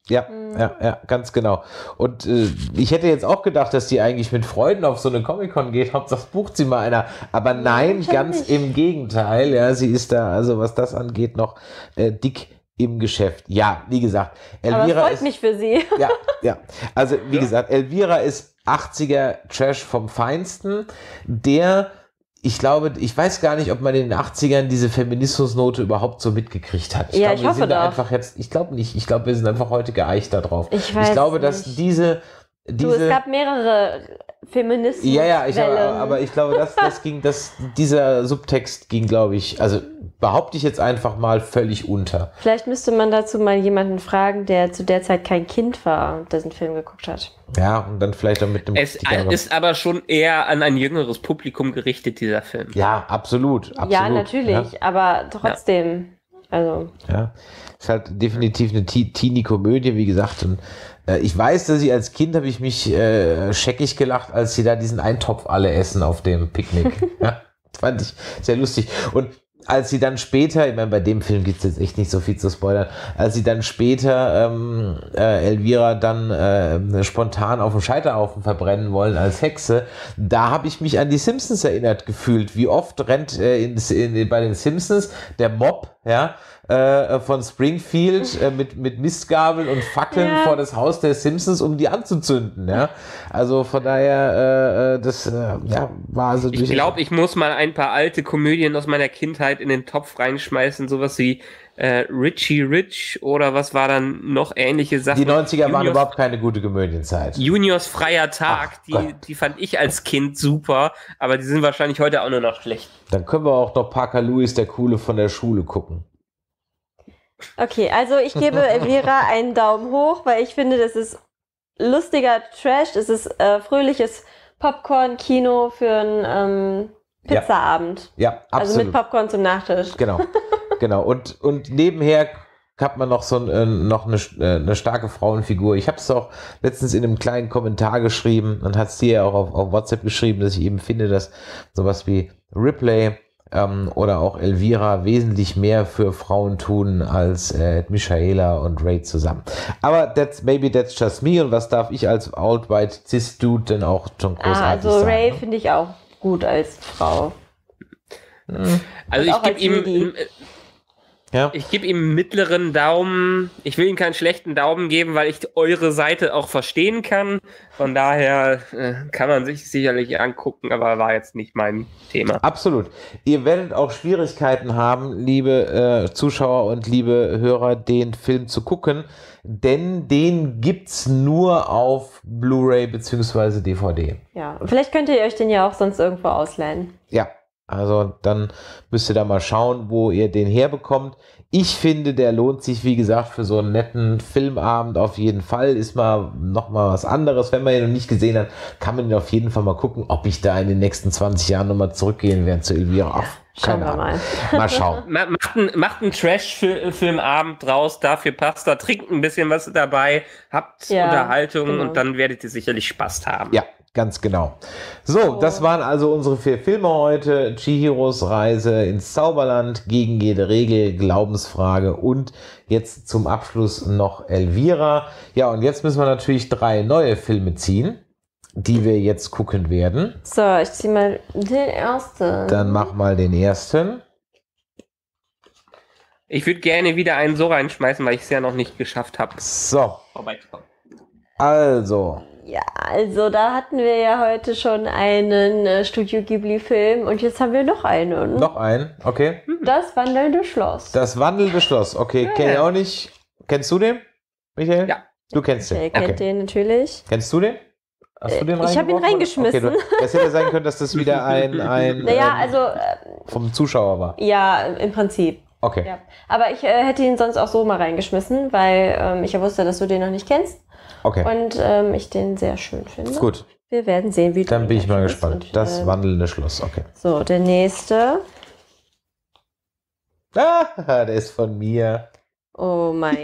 Ja, Mhm. ja, ja, ganz genau. Und äh, ich hätte jetzt auch gedacht, dass die eigentlich mit Freuden auf so eine Comic-Con geht. Hauptsache bucht sie mal einer. Aber nein, schon ganz nicht. im Gegenteil. Ja, sie ist da, also was das angeht, noch äh, dick im Geschäft. Ja, wie gesagt, Aber es Elvira freut ist... mich für sie. Ja, ja. Also wie Ja. gesagt, Elvira ist achtziger Trash vom Feinsten, der, ich glaube, ich weiß gar nicht, ob man in den achtzigern diese Feminismusnote überhaupt so mitgekriegt hat. Ja, glaube, ich wir hoffe sind da doch. einfach jetzt, ich glaube nicht, ich glaube, wir sind einfach heute geeicht da drauf. Ich weiß glaube, dass nicht. diese, Du, es diese gab mehrere Feminismus. ja, ja, ich, aber, aber ich glaube, das, das ging, das, dieser Subtext ging, glaube ich, also behaupte ich jetzt einfach mal völlig unter. Vielleicht müsste man dazu mal jemanden fragen, der zu der Zeit kein Kind war und diesen Film geguckt hat. Ja, und dann vielleicht auch mit dem... Es ist aber schon eher an ein jüngeres Publikum gerichtet, dieser Film. Ja, absolut, absolut. Ja, natürlich, Ja. aber trotzdem. Also, Ja, ist halt definitiv eine Te- Teenie-Komödie, wie gesagt. Und äh, ich weiß, dass ich als Kind habe ich mich äh, scheckig gelacht, als sie da diesen Eintopf alle essen auf dem Picknick. Ja, fand ich sehr lustig. Und als sie dann später, ich meine, bei dem Film gibt es jetzt echt nicht so viel zu spoilern, als sie dann später ähm, äh, Elvira dann äh, spontan auf dem Scheiterhaufen verbrennen wollen als Hexe, da habe ich mich an die Simpsons erinnert gefühlt. Wie oft rennt äh, in, in, bei den Simpsons der Mob, ja, äh, von Springfield äh, mit, mit Mistgabeln und Fackeln Ja. vor das Haus der Simpsons, um die anzuzünden, ja. Also von daher, äh, das äh, ja, war also Ich glaube, ich muss mal ein paar alte Komödien aus meiner Kindheit in den Topf reinschmeißen, sowas wie äh, Richie Rich oder was war dann noch ähnliche Sachen. die neunziger waren Juniors- überhaupt keine gute Komödienzeit. Juniors freier Tag, Ach die, Gott. die fand ich als Kind super, aber die sind wahrscheinlich heute auch nur noch schlecht. Dann können wir auch noch Parker Lewis, der Coole von der Schule, gucken. okay, also ich gebe Elvira einen Daumen hoch, weil ich finde, das ist lustiger Trash, das ist äh, fröhliches Popcorn-Kino für einen ähm, Ja. Pizzaabend. Ja, Also absolut. mit Popcorn zum Nachtisch. Genau, genau. Und, und nebenher hat man noch so ein, äh, noch eine, äh, eine starke Frauenfigur. Ich habe es auch letztens in einem kleinen Kommentar geschrieben und hat es dir ja auch auf, auf WhatsApp geschrieben, dass ich eben finde, dass sowas wie Ripley ähm, oder auch Elvira wesentlich mehr für Frauen tun als äh, Michaela und Ray zusammen. Aber that's, maybe that's just me. Und was darf ich als Old White Cis Dude denn auch schon Ah, großartig also sagen? Ray Ne? finde ich auch gut als Frau. Also Und ich auch gebe als ihm, Lady. äh, Ja. ich gebe ihm einen mittleren Daumen. Ich will ihm keinen schlechten Daumen geben, weil ich eure Seite auch verstehen kann. Von daher äh, kann man sich sicherlich angucken, aber war jetzt nicht mein Thema. Absolut. Ihr werdet auch Schwierigkeiten haben, liebe äh, Zuschauer und liebe Hörer, den Film zu gucken, denn den gibt's nur auf Blu-ray beziehungsweise D V D. Ja, und vielleicht könnt ihr euch den ja auch sonst irgendwo ausleihen. Ja, also dann müsst ihr da mal schauen, wo ihr den herbekommt. Ich finde, der lohnt sich, wie gesagt, für so einen netten Filmabend auf jeden Fall. Ist mal noch mal was anderes. Wenn man ihn noch nicht gesehen hat, kann man ihn auf jeden Fall mal gucken, ob ich da in den nächsten zwanzig Jahren noch mal zurückgehen werde zu Elvira. Ach, Schauen keine wir Ahnung. mal. Mal schauen. Ma- Macht einen, macht einen Trash-Filmabend draus, dafür passt da, trinkt ein bisschen was dabei, habt Ja, Unterhaltung genau. und dann werdet ihr sicherlich Spaß haben. Ja, ganz genau. So, das waren also unsere vier Filme heute. Chihiros Reise ins Zauberland, gegen jede Regel, Glaubensfrage und jetzt zum Abschluss noch Elvira. Ja, und jetzt müssen wir natürlich drei neue Filme ziehen, die wir jetzt gucken werden. So, ich ziehe mal den ersten. Dann mach mal den ersten. Ich würde gerne wieder einen so reinschmeißen, weil ich es ja noch nicht geschafft habe, So, vorbeizukommen. also, Ja, also da hatten wir ja heute schon einen äh, Studio Ghibli-Film und jetzt haben wir noch einen. noch einen. Okay. Das wandelnde Schloss. Das wandelnde Schloss. Okay, kenne ich auch nicht. Kennst du den, Michael? Ja. Du kennst den. Ihr kennt Okay. den natürlich. Kennst du den? Hast du den Ich hab ihn reingeworfen, oder? reingeschmissen. Okay, du, das hätte sein können, dass das wieder ein, ein Naja, ähm, also äh, vom Zuschauer war. ja, im Prinzip. Okay. Ja. Aber ich äh, hätte ihn sonst auch so mal reingeschmissen, weil ähm, ich ja wusste, dass du den noch nicht kennst Okay. und ähm, ich den sehr schön finde. Gut. Wir werden sehen, wie du Dann ihn bin ich mal findest. gespannt. Und, Das äh, wandelnde Schloss. Okay. So, der nächste. Ah, der ist von mir. Oh mein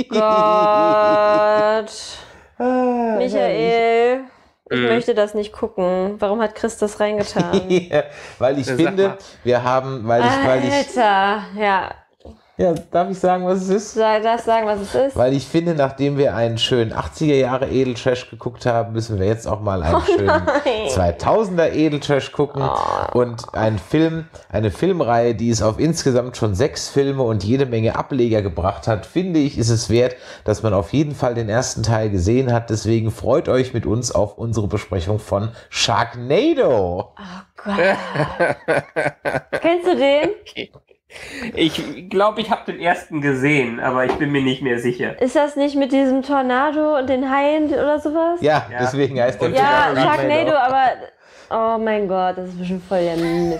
Gott. Ah, Michael, ich Mhm. möchte das nicht gucken. Warum hat Chris das reingetan? Ja, weil ich Sag finde, mal. wir haben, weil ich, weil ich, Alter, ja. Ja, darf ich sagen, was es ist? Sag, darfst sagen, was es ist? Weil ich finde, nachdem wir einen schönen achtziger Jahre Edeltrash geguckt haben, müssen wir jetzt auch mal einen Oh schönen zweitausender Edeltrash gucken. Oh. Und einen Film, eine Filmreihe, die es auf insgesamt schon sechs Filme und jede Menge Ableger gebracht hat, finde ich, ist es wert, dass man auf jeden Fall den ersten Teil gesehen hat. Deswegen freut euch mit uns auf unsere Besprechung von Sharknado. Oh Gott. Kennst du den? Okay. Ich glaube, ich habe den ersten gesehen, aber ich bin mir nicht mehr sicher. Ist das nicht mit diesem Tornado und den Haien oder sowas? Ja, Ja. deswegen heißt der Ja, Film Sharknado, aber... Oh mein Gott, das ist bestimmt voll der Mist.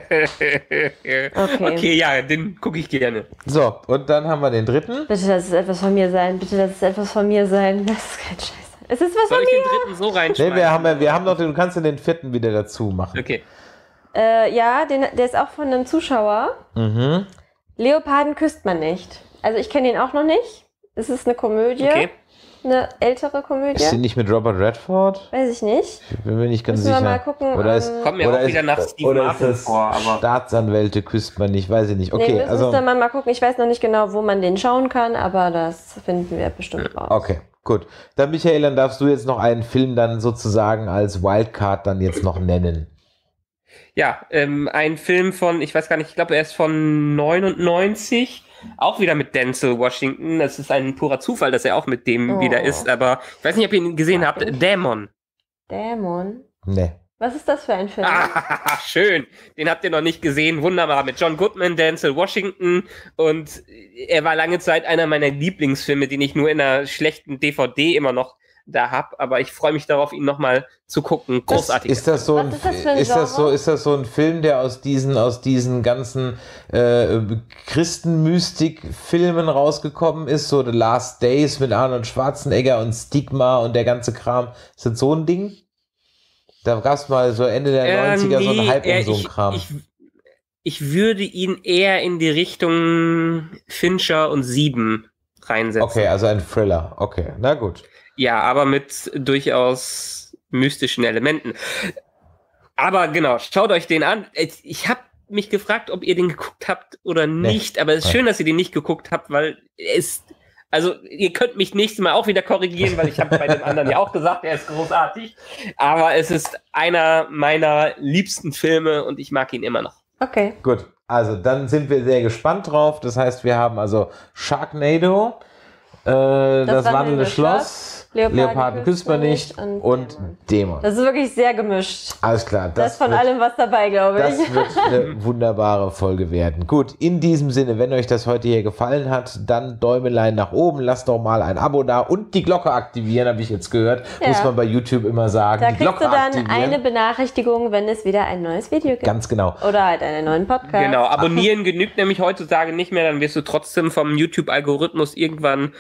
Okay. Okay, ja, den gucke ich gerne. So, und dann haben wir den dritten. Bitte, lass es etwas von mir sein. Bitte, lass es etwas von mir sein. Das ist kein Scheiß. Es ist was Soll von ich mir. den dritten so reinschmeißen? Nee, wir haben, ja- wir haben noch den, du kannst den vierten wieder dazu machen. Okay. Äh, ja, den, der ist auch von einem Zuschauer. Mhm. Leoparden küsst man nicht. Also ich kenne ihn auch noch nicht. Es ist eine Komödie. Okay. Eine ältere Komödie. Ist die nicht mit Robert Redford? Weiß ich nicht. Ich bin mir nicht ganz Müssen wir sicher. mal gucken, Oder ist, ähm, Kommt mir oder auch wieder nach ist, Steve oder ist Martin das vor, aber- Staatsanwälte küsst man nicht, weiß ich nicht. Nee, Okay, müssen also wir mal, mal gucken. Ich weiß noch nicht genau, wo man den schauen kann, aber das finden wir bestimmt raus. okay, gut. Dann Michael, dann darfst du jetzt noch einen Film dann sozusagen als Wildcard dann jetzt noch nennen. Ja, ähm, ein Film von, ich weiß gar nicht, ich glaube, er ist von neunundneunzig. Auch wieder mit Denzel Washington. Das ist ein purer Zufall, dass er auch mit dem Oh. wieder ist. Aber ich weiß nicht, ob ihr ihn gesehen habt. Dämon. Dämon. Nee. Was ist das für ein Film? Ah, schön. Den habt ihr noch nicht gesehen. Wunderbar. Mit John Goodman, Denzel Washington. Und er war lange Zeit einer meiner Lieblingsfilme, den ich nur in einer schlechten D V D immer noch da hab. Aber ich freue mich darauf, ihn nochmal zu gucken. Großartig. Ist das so ein, Was ist das für ein ist das so, Genre? ist das so ein Film, der aus diesen, aus diesen ganzen äh, Christenmystik-Filmen rausgekommen ist? So The Last Days mit Arnold Schwarzenegger und Stigma und der ganze Kram. Ist das so ein Ding? Da gab es mal so Ende der Äh, neunziger so nee, einen Hype äh, um so einen ich, Kram. Ich, ich würde ihn eher in die Richtung Fincher und Sieben reinsetzen. Okay, also ein Thriller. Okay, na gut. Ja, aber mit durchaus mystischen Elementen. Aber genau, schaut euch den an. Ich habe mich gefragt, ob ihr den geguckt habt oder nicht, aber es ist Nee. schön, dass ihr den nicht geguckt habt, weil es, also ihr könnt mich nächstes Mal auch wieder korrigieren, weil ich habe bei dem anderen ja auch gesagt, er ist großartig, aber es ist einer meiner liebsten Filme und ich mag ihn immer noch. Okay. Gut, also dann sind wir sehr gespannt drauf. Das heißt, wir haben also Sharknado, äh, das, wandelnde Schloss, Leoparden Leoparden küsst man nicht und und Dämon. Das ist wirklich sehr gemischt. Alles klar, Da das, ist von wird, allem was dabei, glaube ich. das wird eine wunderbare Folge werden. Gut, in diesem Sinne, wenn euch das heute hier gefallen hat, dann Däumelein nach oben, lasst doch mal ein Abo da und die Glocke aktivieren, habe ich jetzt gehört. Ja. Muss man bei YouTube immer sagen. Da die kriegst Glocke du dann aktivieren. eine Benachrichtigung, wenn es wieder ein neues Video gibt. Ganz genau. Oder halt einen neuen Podcast. Genau, abonnieren genügt nämlich heutzutage nicht mehr, dann wirst du trotzdem vom YouTube-Algorithmus irgendwann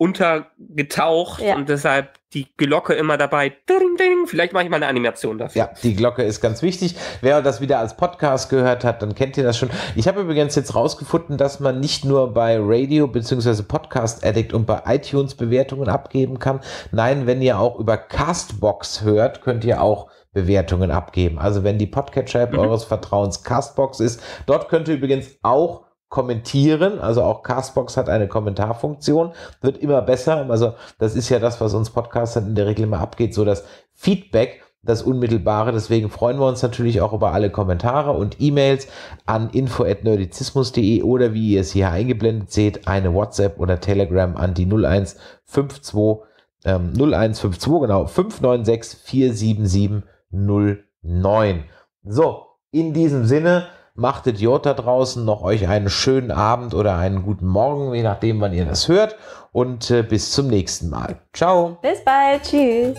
untergetaucht Ja. und deshalb die Glocke immer dabei. Ding, ding. Vielleicht mache ich mal eine Animation dafür. Ja, die Glocke ist ganz wichtig. Wer das wieder als Podcast gehört hat, dann kennt ihr das schon. Ich habe übrigens jetzt rausgefunden, dass man nicht nur bei Radio bzw. Podcast Addict und bei iTunes Bewertungen abgeben kann. Nein, wenn ihr auch über Castbox hört, könnt ihr auch Bewertungen abgeben. Also wenn die Podcatcher-App Mhm. eures Vertrauens Castbox ist, dort könnt ihr übrigens auch kommentieren, also auch Castbox hat eine Kommentarfunktion, wird immer besser, also das ist ja das, was uns Podcastern in der Regel immer abgeht, so das Feedback, das Unmittelbare, deswegen freuen wir uns natürlich auch über alle Kommentare und E-Mails an info at nerdizismus punkt de oder wie ihr es hier eingeblendet seht, eine WhatsApp oder Telegram an die null eins fünf zwei, ähm, null eins fünf zwei, genau, fünf neun sechs vier sieben sieben null neun. So, in diesem Sinne, macht Idiot da draußen, noch euch einen schönen Abend oder einen guten Morgen, je nachdem, wann ihr das hört. Und äh, bis zum nächsten Mal. Ciao. Bis bald. Tschüss.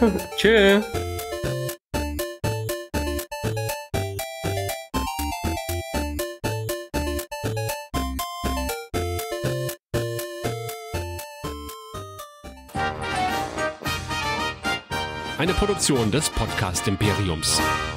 Tschö. Eine Produktion des Podcast Imperiums.